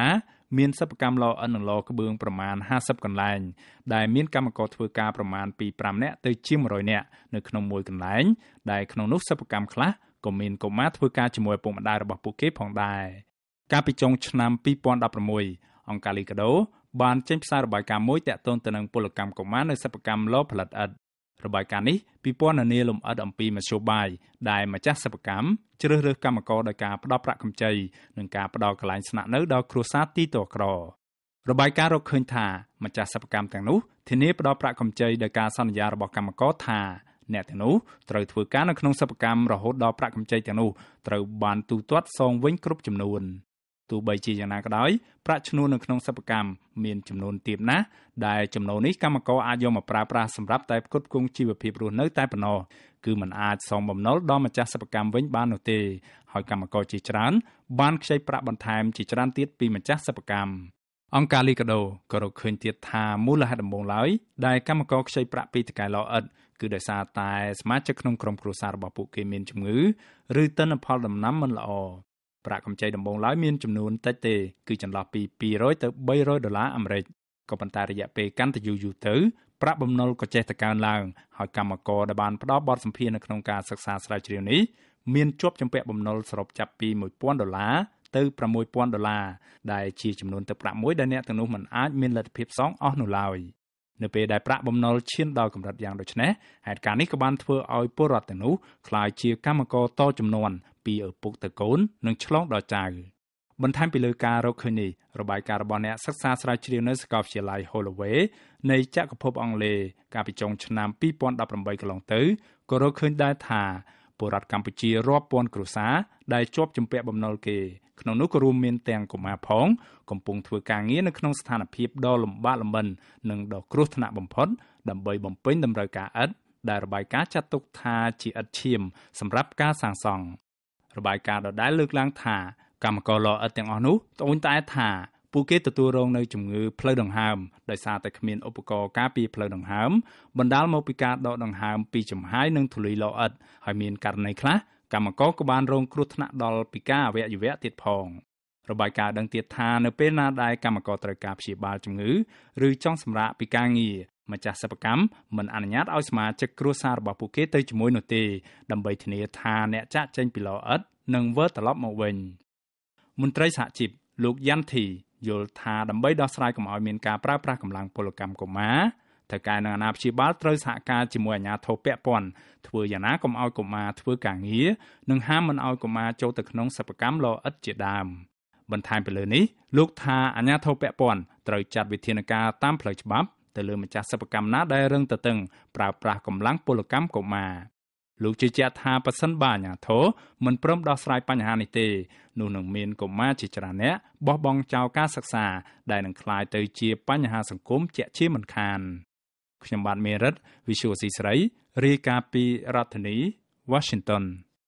មានសិប្បកម្មឡអិននិងឡក្បឿងប្រមាណห้าสิบកន្លែងដែលមានកម្មករធ្វើការប្រមាណពីfiveនាក់ទៅជាងone hundredនាក់នៅក្នុងមួយកន្លែងដែលក្នុងនោះសិប្បកម្មខ្លះក៏មានកុមារធ្វើការជាមួយឪពុកម្ដាយរបស់ពួកគេផងដែរកាលពីចុងឆ្នាំtwo thousand sixteenអង្គការលីកាដូបានចេញផ្សាយរបាយការណ៍មួយទាក់ទងទៅនឹងពលកម្មកុមារនៅសិប្បកម្មឡផលិតឥដ្ឋរបាយការណ៍នេះពិពណ៌នានាលម្អិតអំពីមធ្យោបាយដែលម្ចាស់សិប្បកម្មជ្រើសរើសកម្មករដោយការផ្ដល់ប្រាក់កម្ចីនិងការផ្ដល់កន្លែងស្នាក់នៅដល់គ្រួសារទីតក្ររបាយការណ៍រកឃើញថាម្ចាស់សិប្បកម្មទាំងនោះធានាផ្ដល់ប្រាក់កម្ចីដោយការសន្យារបស់កម្មករថាអ្នកទាំងនោះត្រូវធ្វើការនៅក្នុងសិប្បកម្មរហូតដល់ប្រាក់កម្ចីទាំងនោះត្រូវបានទូទាត់សងវិញគ្រប់ចំនួនទោះបីជាយ៉ាងណាក៏ដោយប្រាក់ឈ្នួលនៅក្នុងសិប្បកម្មមានចំនួនទាបណាស់ដែលចំណូលនេះកម្មករអាចយកមកប្រើប្រាស់សម្រាប់តែផ្គត់ផ្គង់ជីវភាពរស់នៅតែប៉ុណ្ណោះគឺมันអាចសងបំណុលដល់ម្ចាស់សិប្បកម្មវិញបាននោះទេហើយកម្មករជាច្រើនបានខ្ចីប្រាក់បន្ថែមជាច្រើនទៀតពីម្ចាស់សិប្បកម្មអង្គការលីកាដូក៏រកឃើញទៀតថាមូលហេតុដំបូងឡើយដែលកម្មករខ្ចីប្រាក់ពីតកែឡអិតគឺដោយសារតែសមាជិកក្នុងក្រុមគ្រួសាររបស់ពួកគេមានជំងឺឬទិន្នផលដំណាំមិនល្អប្រាក់កម្ចីដំបូងឡើយមានចំនួនតិចទេគឺចន្លោះពីtwo hundredទៅthree hundredដុល្លារអាមេរិកក៏ប៉ុន្តែរយៈពេលកាន់តែយូរយូរទៅប្រាក់បំណុលក៏ចេះតែកើនឡើងហើយកម្មករដែលបានផ្ដល់បទសម្ភាសន៍នៅក្នុងការសិក្សាស្រាវជ្រាវនេះមានជាប់ជំពាក់បំណុលសរុបចាប់ពីone thousandដុល្លារទៅsix thousandដុល្លារដែលជាចំនួនទឹកប្រាក់មួយដែលអ្នកទាំងនោះមិនអាចមានលទ្ធភាពសងអស់នោះឡើយនៅពេលដែលប្រាក់បំណុលឈានដល់កម្រិតយ៉ាងដូចនេះហេតុការណ៍នេះក៏បានធ្វើឲ្យពលរដ្ឋទាំងនោះក្លាយជាកម្មករតជំនាន់ពីឪពុកទៅកូននិងឆ្លងដល់ចៅបន្ថែមពីលើការរកឃើញនេះរបាយការណ៍របស់អ្នកសិក្សាស្រាវជ្រាវនៅសាកលវិទ្យាល័យ Holloway នៃចក្រភពអង់គ្លេសកាលពីចុងឆ្នាំtwo thousand eighteenកន្លងទៅក៏រកឃើញដែរថាពលរដ្ឋកម្ពុជារាប់ពាន់គ្រួសារដែលជាប់ជំពាក់បំណុលគេក្នុងនោះក៏រួមមានទាំងកុមារផងកំពុងធ្វើការងារនៅក្នុងស្ថានភាពដ៏លំបាកលំបិននិងដ៏គ្រោះថ្នាក់បំផុតដើម្បីបំពេញតម្រូវការឥដ្ឋដែលរបាយការណ៍ចាត់ទុកថាជាឥដ្ឋឈាមសម្រាប់ការសាងសង់របាយការណ៍ដដែលលើកឡើងថាកម្មករឡឥដ្ឋទាំងអស់នោះត្អូញត្អែថាពួកគេទទួលរងនៅជំងឺផ្លូវដង្ហើមដោយសារតែគ្មានឧបករណ៍ការពារផ្លូវដង្ហើមបណ្ដាលមកពីការដកដង្ហើមពីចំហាយនិងធូលីឡឥដ្ឋហើយមានករណីខ្លះកម្មករក៏បានរងគ្រោះថ្នាក់ដល់ពិការអវយវៈទៀតផងរបាយការណ៍ដឹងទៀតថានៅពេលណាដែលកម្មករត្រូវការព្យាបាលជំងឺឬចង់សម្រាកពីការងារម្ចាស់សិប្បកម្មមិនអនុញ្ញាតឲ្យសមាជិកគ្រួសាររបស់ពួកគេទៅជាមួយនោះទេដើម្បីធានាថាអ្នកចាក់ចេញពីឡឥដ្ឋនឹងវិលត្រឡប់មកវិញមន្ត្រីសហជីពលោកយ៉ាន់ធីយល់ថាដើម្បីដោះស្រាយកុំឲ្យមានការប្រើប្រាស់កម្លាំងពលកម្មកុមារត្រូវការនឹងអាណាព្យាបាលត្រូវសហការជាមួយអាជ្ញាធរពាក់ព័ន្ធធ្វើយ៉ាងណាកុំឲ្យកុមារធ្វើការងារនិងហាមមិនឲ្យកុមារចូលទៅក្នុងសិប្បកម្មឡឥដ្ឋជាដើមបន្ថែមពីលើនេះលោកថាអាជ្ញាធរពាក់ព័ន្ធត្រូវចាត់វិធានការតាមផ្លូវច្បាប់ទៅលើម្ចាស់សិប្បកម្មណាដែលរឹងទទឹងប្រើប្រាស់កម្លាំងពលកម្មកុមារលោកជឿជាក់ថាប៉ះសិនបើអាជ្ញាធរមិនព្រមដោះស្រាយបញ្ហានេះទេនោះនឹងមានកុមារជាច្រើនអ្នកបោះបង់ចោលការសិក្សាដែលនឹងក្លាយទៅជាបញ្ហាសង្គមជាក់ជាមិនខានខ្ញុំបាទមេរិត Visual ស៊ីស្រីរាយការណ៍ពីរដ្ឋធានី Washington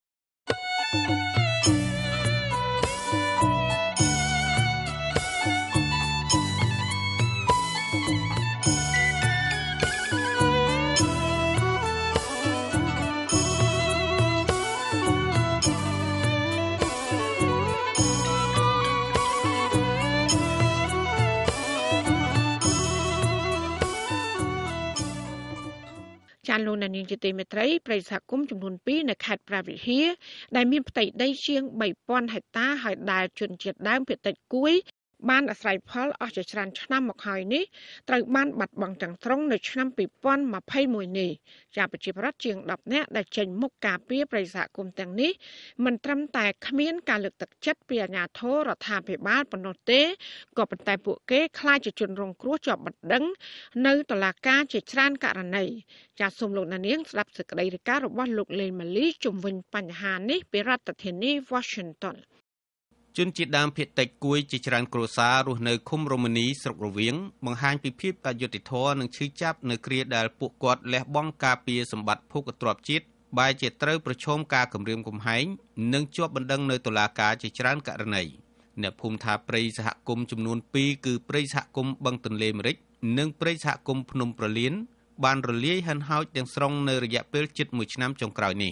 ចាលោកនានីជាទីមេត្រីប្រិយសហគមន៍ចំនួនtwoនៅខេត្តព្រះវិហារដែលមានផ្ទៃដីជាងthree thousandហិកតាហើយដែលជនជាតិដើមភាគតិចគួយបានអាស្រ័យផលអស់ជាច្រើនឆ្នាំមកហើយនេះត្រូវបានបាត់បង់ទាំងស្រុងនៅឆ្នាំtwo thousand twenty-oneនេះជាប្រជាប្រដ្ឋជាងtenនាក់ដែលចេញមុខការពារប្រិយសហគមន៍ទាំងនេះមិនត្រឹមតែគ្មានការលើកទឹកចិត្តពីអាជ្ញាធររដ្ឋាភិបាលប៉ុណ្ណោះទេក៏ប៉ុន្តែពួកគេខ្លាចជាជនរងគ្រោះជាប់បណ្ដឹងនៅតុលាការជាច្រើនករណីចាសសូមលោកនាងស្ដាប់សេចក្តីរាយការណ៍របស់លោកលេងម៉ាលីជុំវិញបញ្ហានេះពីរដ្ឋធានី Washington ជនជាតិដើមភាគតិចគួយជាច្រើនគ្រួសាររស់នៅឃុំរមនីស្រុករវៀងបង្ហាញពីភាពអយុត្តិធម៌និងឈឺចាប់នៅគ្រាដែលពួកគាត់លះបង់ការពារសម្បត្តិភូកទ្រព្យជាតិបែរជាត្រូវប្រឈមការគំរាមកំហែងនិងជាប់បណ្ដឹងនៅតុលាការជាច្រើនករណីអ្នកភូមិថាព្រៃសហគមន៍ចំនួនtwoគឺព្រៃសហគមន៍បឹងទន្លេមេរិចនិងព្រៃសហគមន៍ភ្នំប្រលៀនបានរលាយហិនហោចទាំងស្រុងនៅរយៈពេលជិតមួយឆ្នាំចុងក្រោយនេះ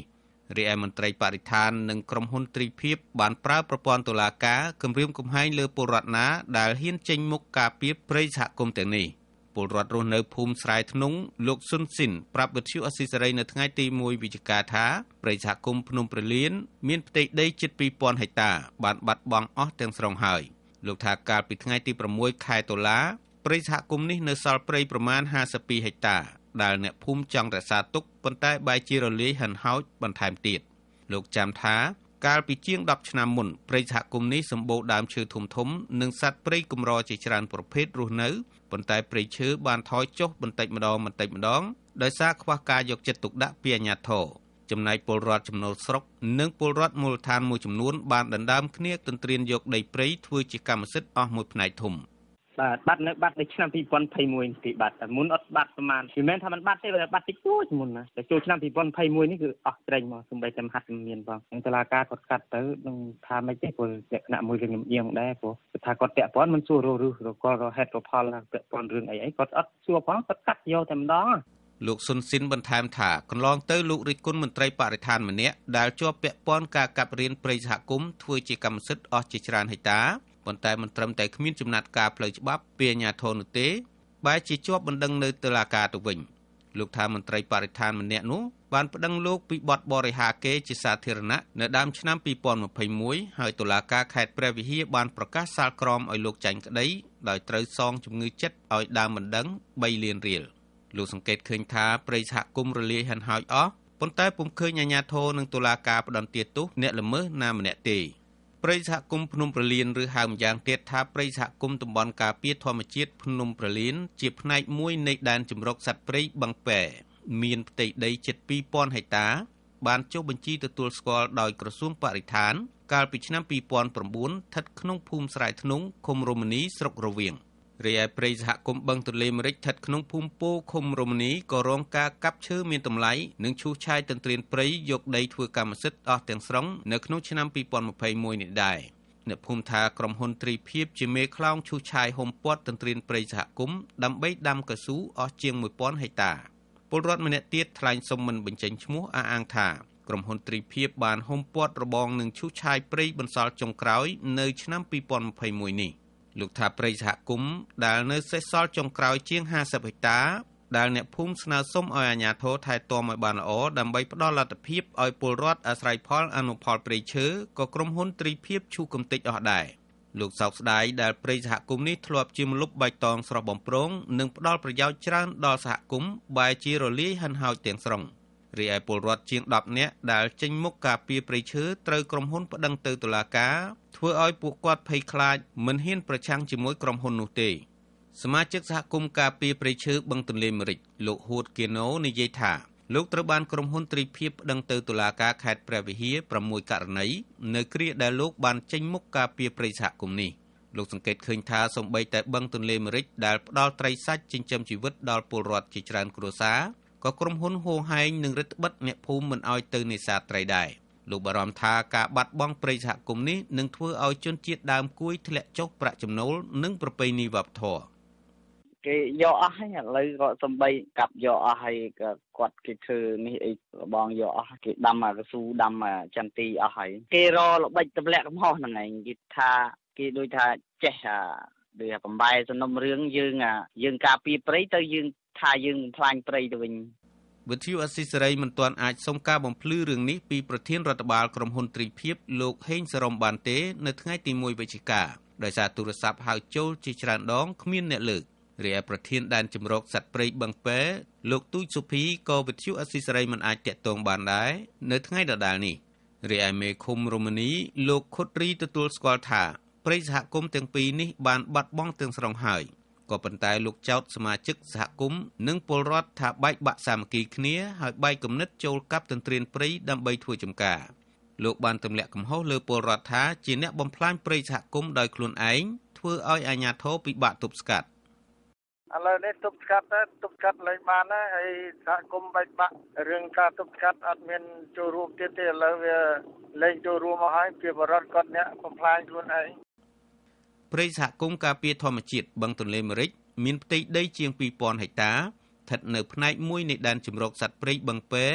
រាយមន្ត្រីបរិស្ថាននិងក្រុមហ៊ុនទ្រីភិបបានប្រើប្រព័ន្ធតុលាការគំរាមកំហែងលើពលរដ្ឋណាដែលហ៊ានចេញមុខការពារព្រៃសហគមន៍ទាំងនេះពលរដ្ឋរស់នៅភូមិស្រែធ្នង់លោកស៊ុនស៊ីនប្រាប់វិទ្យុអស៊ីសេរីនៅថ្ងៃទីមួយវិច្ឆិកាថាព្រៃសហគមន៍ភ្នំព្រលានមានផ្ទៃដីជិតពីរពាន់ហិកតាបានបាត់បង់អស់ទាំងស្រុងហើយលោកថាកាលពីថ្ងៃទីប្រាំមួយខែតុលាព្រៃសហគមន៍នេះនៅសល់ព្រៃប្រមាណห้าสิบពីរហិកតាដែលអ្នកភូមិចង់រក្សាទុកប៉ុន្តែបែរជារលាយហិនហោចបន្ថែមទៀតលោកចាំថាកាលពីជាងដប់ឆ្នាំមុនព្រៃសហគមន៍នេះសម្បូរដើមឈើធំធំនិងសត្វព្រៃកម្រជាច្រើនប្រភេទរស់នៅប៉ុន្តែព្រៃឈើបានថយចុះបន្តិចម្ដងបន្តិចម្ដងដោយសារខ្វះការយកចិត្តទុកដាក់ពីអាជ្ញាធរចំណែកពលរដ្ឋចំណូលស្រុកនិងពលរដ្ឋមូលដ្ឋានមួយចំនួនបានដណ្ដើមគ្នាទន្ទ្រានយកដីព្រៃធ្វើជាកម្មសិទ្ធិអស់មួយផ្នែកធំបាទបាត់នៅបាត់នៅឆ្នាំពីរពាន់ยี่สิบเอ็ดទីបាត់តែមុនអត់បាត់ប្រហែលមិនមែនថាมันបាត់ទេតែបាត់តិចតួចមុនណាតែចូលឆ្នាំពីរពាន់ยี่สิบเอ็ดនេះគឺអស់ត្រេញមកសំបីតែមហាត់មានផងនឹងតុលាការគាត់កាត់ទៅនឹងថាមិនទេព្រោះលក្ខណៈមួយរឿងញៀងដែរព្រោះថាគាត់តាក់ព័ន្ធមិនសួររស់ឬរកលហេតុផលតាក់ព័ន្ធរឿងអីអីគាត់អត់សួរផងគាត់កាត់យកតែម្ដងលោកស៊ុនស៊ីនបន្ថែមថាកន្លងទៅលោករិទ្ធគុណមន្ត្រីបរិស្ថានម្នាក់ដែលជាប់ពាក់ព័ន្ធការកាប់រៀនព្រៃសហគមន៍ធ្វើជាកម្មសិទ្ធិអស់ជាច្រើនហិកតាប៉ុន្តែមិនត្រឹមតែគ្មានចំណាត់ការផ្លូវច្បាប់ពីអាជ្ញាធរនោះទេបែរជាជាប់បណ្ដឹងនៅតុលាការទៅវិញលោកថាមន្ត្រីបរិស្ថានម្នាក់នោះបានប្តឹងលោកពីបទបរិហាកេរជាសាធារណៈនៅដើមឆ្នាំពីរពាន់ยี่สิบเอ็ดហើយតុលាការខេត្តព្រះវិហារបានប្រកាសសាលក្រមឲ្យលោកចាញ់ក្តីដោយត្រូវសងជំងឺចិត្តឲ្យដើមបណ្ដឹងបីលានរៀលលោកសង្កេតឃើញថាព្រៃសហគមន៍រលាយហិនហោចអស់ប៉ុន្តែពុំឃើញអាជ្ញាធរនិងតុលាការផ្តន្ទាទោសអ្នកល្មើសណាម្នាក់ទេព្រៃសហគមន៍ភ្នំព្រលានឬហៅម្យ៉ាងទៀតថាព្រៃសហគមន៍តំបន់ការពារធម្មជាតិភ្នំព្រលានជាផ្នែកមួយនៃដែនជម្រកសត្វព្រៃបឹងពែមានផ្ទៃដីជិតពីរពាន់ហិកតាបានចុះបញ្ជីទទួលស្គាល់ដោយក្រសួងបរិស្ថានកាលពីឆ្នាំពីរពាន់chínស្ថិតក្នុងភូមិស្រែធ្នង់ឃុំរមនីស្រុករវៀងរីឯព្រៃសហគមន៍បឹងទន្លេមេរិចស្ថិតក្នុងភូមិពោឃុំរមនីក៏រងការកាប់ឈើមានតម្លៃនិងឈូសឆាយទន្ទ្រានព្រៃយកដីធ្វើកម្មសិទ្ធិអស់ទាំងស្រុងនៅក្នុងឆ្នាំពីរពាន់ยี่สิบเอ็ดនេះដែរអ្នកភូមិថាក្រុមហ៊ុនទ្រីភិបជាមេខ្លោងឈូសឆាយហុំព័ទ្ធទន្ទ្រានព្រៃសហគមន៍ដើម្បីដាំកៅស៊ូអស់ជាងមួយពាន់ហិកតាពលរដ្ឋម្នាក់ទៀតថ្លែងសុំមិនបញ្ចេញឈ្មោះអះអាងថាក្រុមហ៊ុនទ្រីភិបបានហុំព័ទ្ធរបងនឹងឈូសឆាយព្រៃបន្សល់ចុងក្រោយនៅឆ្នាំពីរពាន់ยี่สิบเอ็ดនេះលោកថាព្រៃសហគមន៍ដែលនៅសេសសល់ចុងក្រោយជាងห้าสิบហិកតាដែលអ្នកភូមិស្នើសុំឲ្យអាជ្ញាធរថែទាំឲ្យបានល្អដើម្បីផ្ដល់លទ្ធភាពឲ្យពលរដ្ឋអាស្រ័យផលអនុផលព្រៃឈើក៏ក្រុមហ៊ុនទ្រីភិបឈូសកំទេចអស់ដែរលោកសោកស្ដាយដែលព្រៃសហគមន៍នេះធ្លាប់ជាម្លប់បៃតងស្រស់បំព្រងនិងផ្ដល់ប្រយោជន៍ច្រើនដល់សហគមន៍បែរជារលាយហិនហោចទាំងស្រុងរីឯពលរដ្ឋជាងដប់នាក់ដែលចេញមុខការពារព្រៃឈើត្រូវក្រុមហ៊ុនប្តឹងទៅតុលាការធ្វើឲ្យពួកគាត់ភ័យខ្លាចមិនហ៊ានប្រឆាំងជាមួយក្រុមហ៊ុននោះទេសមាជិកសហគមន៍ការពារព្រៃឈើបឹងទន្លេមេរិចលោកហួតគៀណូនិយាយថាលោកត្រូវបានក្រុមហ៊ុនទ្រីភិបប្តឹងទៅតុលាការខេត្តព្រះវិហារប្រាំមួយករណីនៅគ្រាដែលលោកបានចេញមុខការពារព្រៃសហគមន៍នេះលោកសង្កេតឃើញថាសូម្បីតែបឹងទន្លេមេរិចដែលផ្ដល់ត្រីសាច់ចិញ្ចឹមជីវិតដល់ពលរដ្ឋជាច្រើនគ្រួសារក៏ក្រុមហ៊ុនហួសហែងនិងរឹតបន្តឹងអ្នកភូមិមិនឲ្យទៅនេសាទត្រីដែរលោកបារម្ភថាការបាត់បង់ព្រៃសហគមន៍នេះនឹងធ្វើឲ្យជនជាតិដើមគួយធ្លាក់ចុះប្រាក់ចំណូលនិងប្រពៃណីវប្បធម៌គេយកអស់ហើយឥឡូវក៏សំបីកាប់យកអស់ហើយក៏គាត់គេធ្វើនេះអីរបងយកអស់គេដាំអាកស៊ូដាំអាចន្ទីអស់ហើយគេរល្បិចទម្លាក់កំហុសហ្នឹងឯងគេថាគេដូចថាចេះអាដូចបំបែសំណុំរឿងយើងអាយើងការពារព្រៃទៅយើងថាយើងផ្លាញ់ព្រៃទៅវិញវិទ្យុអស៊ីសេរីមិនទាន់អាចសុំការបំភ្លឺរឿងនេះពីប្រធានរដ្ឋបាលក្រុមហ៊ុនទ្រីភិបលោកហេងសរមបានទេនៅថ្ងៃទីមួយវិច្ឆិកាដោយសារទូរស័ព្ទហៅចូលជាច្រើនដងគ្មានអ្នកលើករីឯប្រធានដែនជំរកសត្វព្រៃបឹងពែលោកទូចសុភីក៏វិទ្យុអស៊ីសេរីមិនអាចតាក់ទងបានដែរនៅថ្ងៃដដែលនេះរីឯមេឃុំរមនីលោកខុតរីទទួលស្គាល់ថាព្រៃសហគមន៍ទាំងពីរនេះបានបាត់បង់ទាំងស្រុងហើយក៏ប៉ុន្តែលោកចោទសមាជិកសហគមន៍និងពលរដ្ឋថាបែកបាក់សាមគ្គីគ្នាហើយបែកគំនិតចូលកាប់ទន្ទ្រានព្រៃដើម្បីធ្វើចម្ការលោកបានទម្លាក់កំហុសលើពលរដ្ឋថាជាអ្នកបំផ្លាញព្រៃសហគមន៍ដោយខ្លួនឯងធ្វើឲ្យអាជ្ញាធរពិបាកទប់ស្កាត់ឥឡូវនេះទប់ស្កាត់ទៅទប់ស្កាត់លែងបានហើយសហគមន៍បែកបាក់រឿងការទប់ស្កាត់អត់មានចូលរួមទៀតទេឥឡូវវាលែងចូលរួមមកហើយជាបរិវត្តគាត់អ្នកបំផ្លាញខ្លួនឯងព្រៃសហគមន៍ការពារធម្មជាតិបឹងទន្លេមេរិចមានផ្ទៃដីជាងពីរពាន់ហិកតាស្ថិតនៅផ្នែកមួយនៃដែនជម្រកសត្វព្រៃបឹងពែ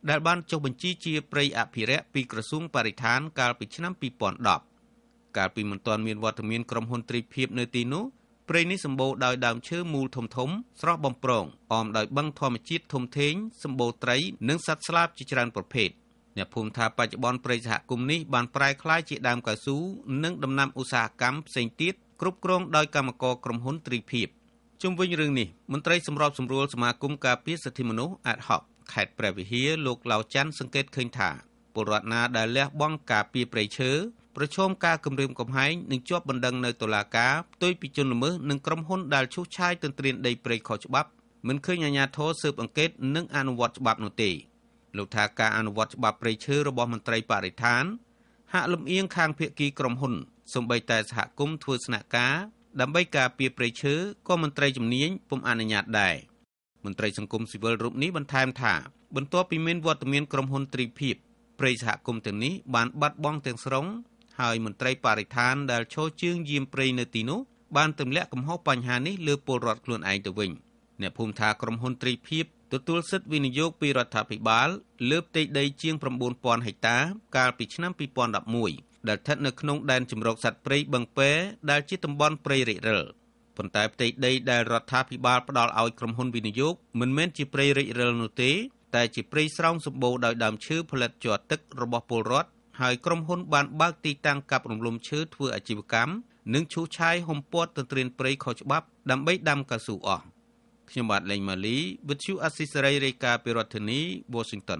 ដែលបានចុះបញ្ជីជាព្រៃអភិរក្សពីក្រសួងបរិស្ថានកាលពីឆ្នាំពីរពាន់ដប់កាលពីមិនទាន់មានវត្តមានក្រុមហ៊ុនទ្រីភិបនៅទីនោះព្រៃនេះសម្បូរដោយដើមឈើមូលធំធំស្រស់បំព្រងអមដោយបឹងធម្មជាតិធំធេងសម្បូរត្រីនិងសត្វស្លាបជាច្រើនប្រភេទអ្នកភូមិថាបច្ចុប្បន្នព្រៃសហគមន៍នេះបានប្រែក្លាយជាដើមកៅស៊ូនិងដំណាំឧស្សាហកម្មផ្សេងទៀតគ្រប់គ្រងដោយកម្មករក្រុមហ៊ុនទ្រីភិបជុំវិញរឿងនេះមន្ត្រីសម្របសម្រួលសមាគមការពារសិទ្ធិមនុស្សអាតហុកខេត្តព្រះវិហារលោកឡាវច័ន្ទសង្កេតឃើញថាពលរដ្ឋណាដែលលះបង់ការពារព្រៃឈើប្រឈមការគំរាមកំហែងនិងជាប់បណ្ដឹងនៅតុលាការផ្ទុយពីជនល្មើសនិងក្រុមហ៊ុនដែលឈូសឆាយទន្ទ្រានដីព្រៃខុសច្បាប់មិនឃើញអាជ្ញាធរស៊ើបអង្កេតនិងអនុវត្តច្បាប់នោះទេលោកថាការអនុវត្តច្បាប់ព្រៃឈើរបស់មន្ត្រីបរិស្ថានហាក់លំអៀងខាងភាគីក្រុមហ៊ុនសូម្បីតែសហគមន៍ធ្វើស្នាក់ការដើម្បីការពារព្រៃឈើក៏មន្ត្រីជំនាញពុំអនុញ្ញាតដែរមន្ត្រីសង្គមស៊ីវិលរូបនេះបន្ថែមថាបន្ទាប់ពីមានវត្តមានក្រុមហ៊ុនទ្រីភិបព្រៃសហគមន៍ទាំងនេះបានបាត់បង់ទាំងស្រុងហើយមន្ត្រីបរិស្ថានដែលឈរជើងយាមព្រៃនៅទីនោះបានទម្លាក់កំហុសបញ្ហានេះលើពលរដ្ឋខ្លួនឯងទៅវិញអ្នកភូមិថាក្រុមហ៊ុនទ្រីភិបទទួលសិទ្ធិវិនិយោគពីរដ្ឋាភិបាលលើផ្ទៃដីជាង ៩ពាន់ហិកតាកាលពីឆ្នាំពីរពាន់ដប់មួយដែលស្ថិតនៅក្នុងដែនជម្រកសត្វព្រៃបឹងពែដែលជាតំបន់ព្រៃរិចរិលប៉ុន្តែផ្ទៃដីដែលរដ្ឋាភិបាលផ្ដល់ឲ្យក្រុមហ៊ុនវិនិយោគមិនមែនជាព្រៃរិចរិលនោះទេតែជាព្រៃស្រោងសម្បូរដោយដើមឈើផលិតជាប់ទឹករបស់ពលរដ្ឋហើយក្រុមហ៊ុនបានបើកទីតាំងកាប់រំលំឈើធ្វើអាជីវកម្មនិងឈូសឆាយហុំព័ទ្ធទន្ទ្រានព្រៃខុសច្បាប់ដើម្បីដាំកៅស៊ូអស់ខ្ញុំបាទលេងម៉ាលីវិទ្យុអស៊ីសេរីរាយការណ៍ពីរដ្ឋធានី Washington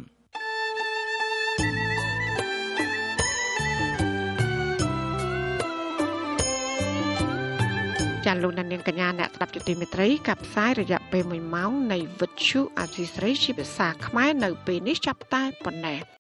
ចាលោកនាងកញ្ញាអ្នកស្ដាប់ជាទីមេត្រីកັບផ្សាយរយៈពេលមួយម៉ោងនៃវិទ្យុអស៊ីសេរីជាភាសាខ្មែរនៅពេលនេះចាប់តែប៉ុណ្ណេះ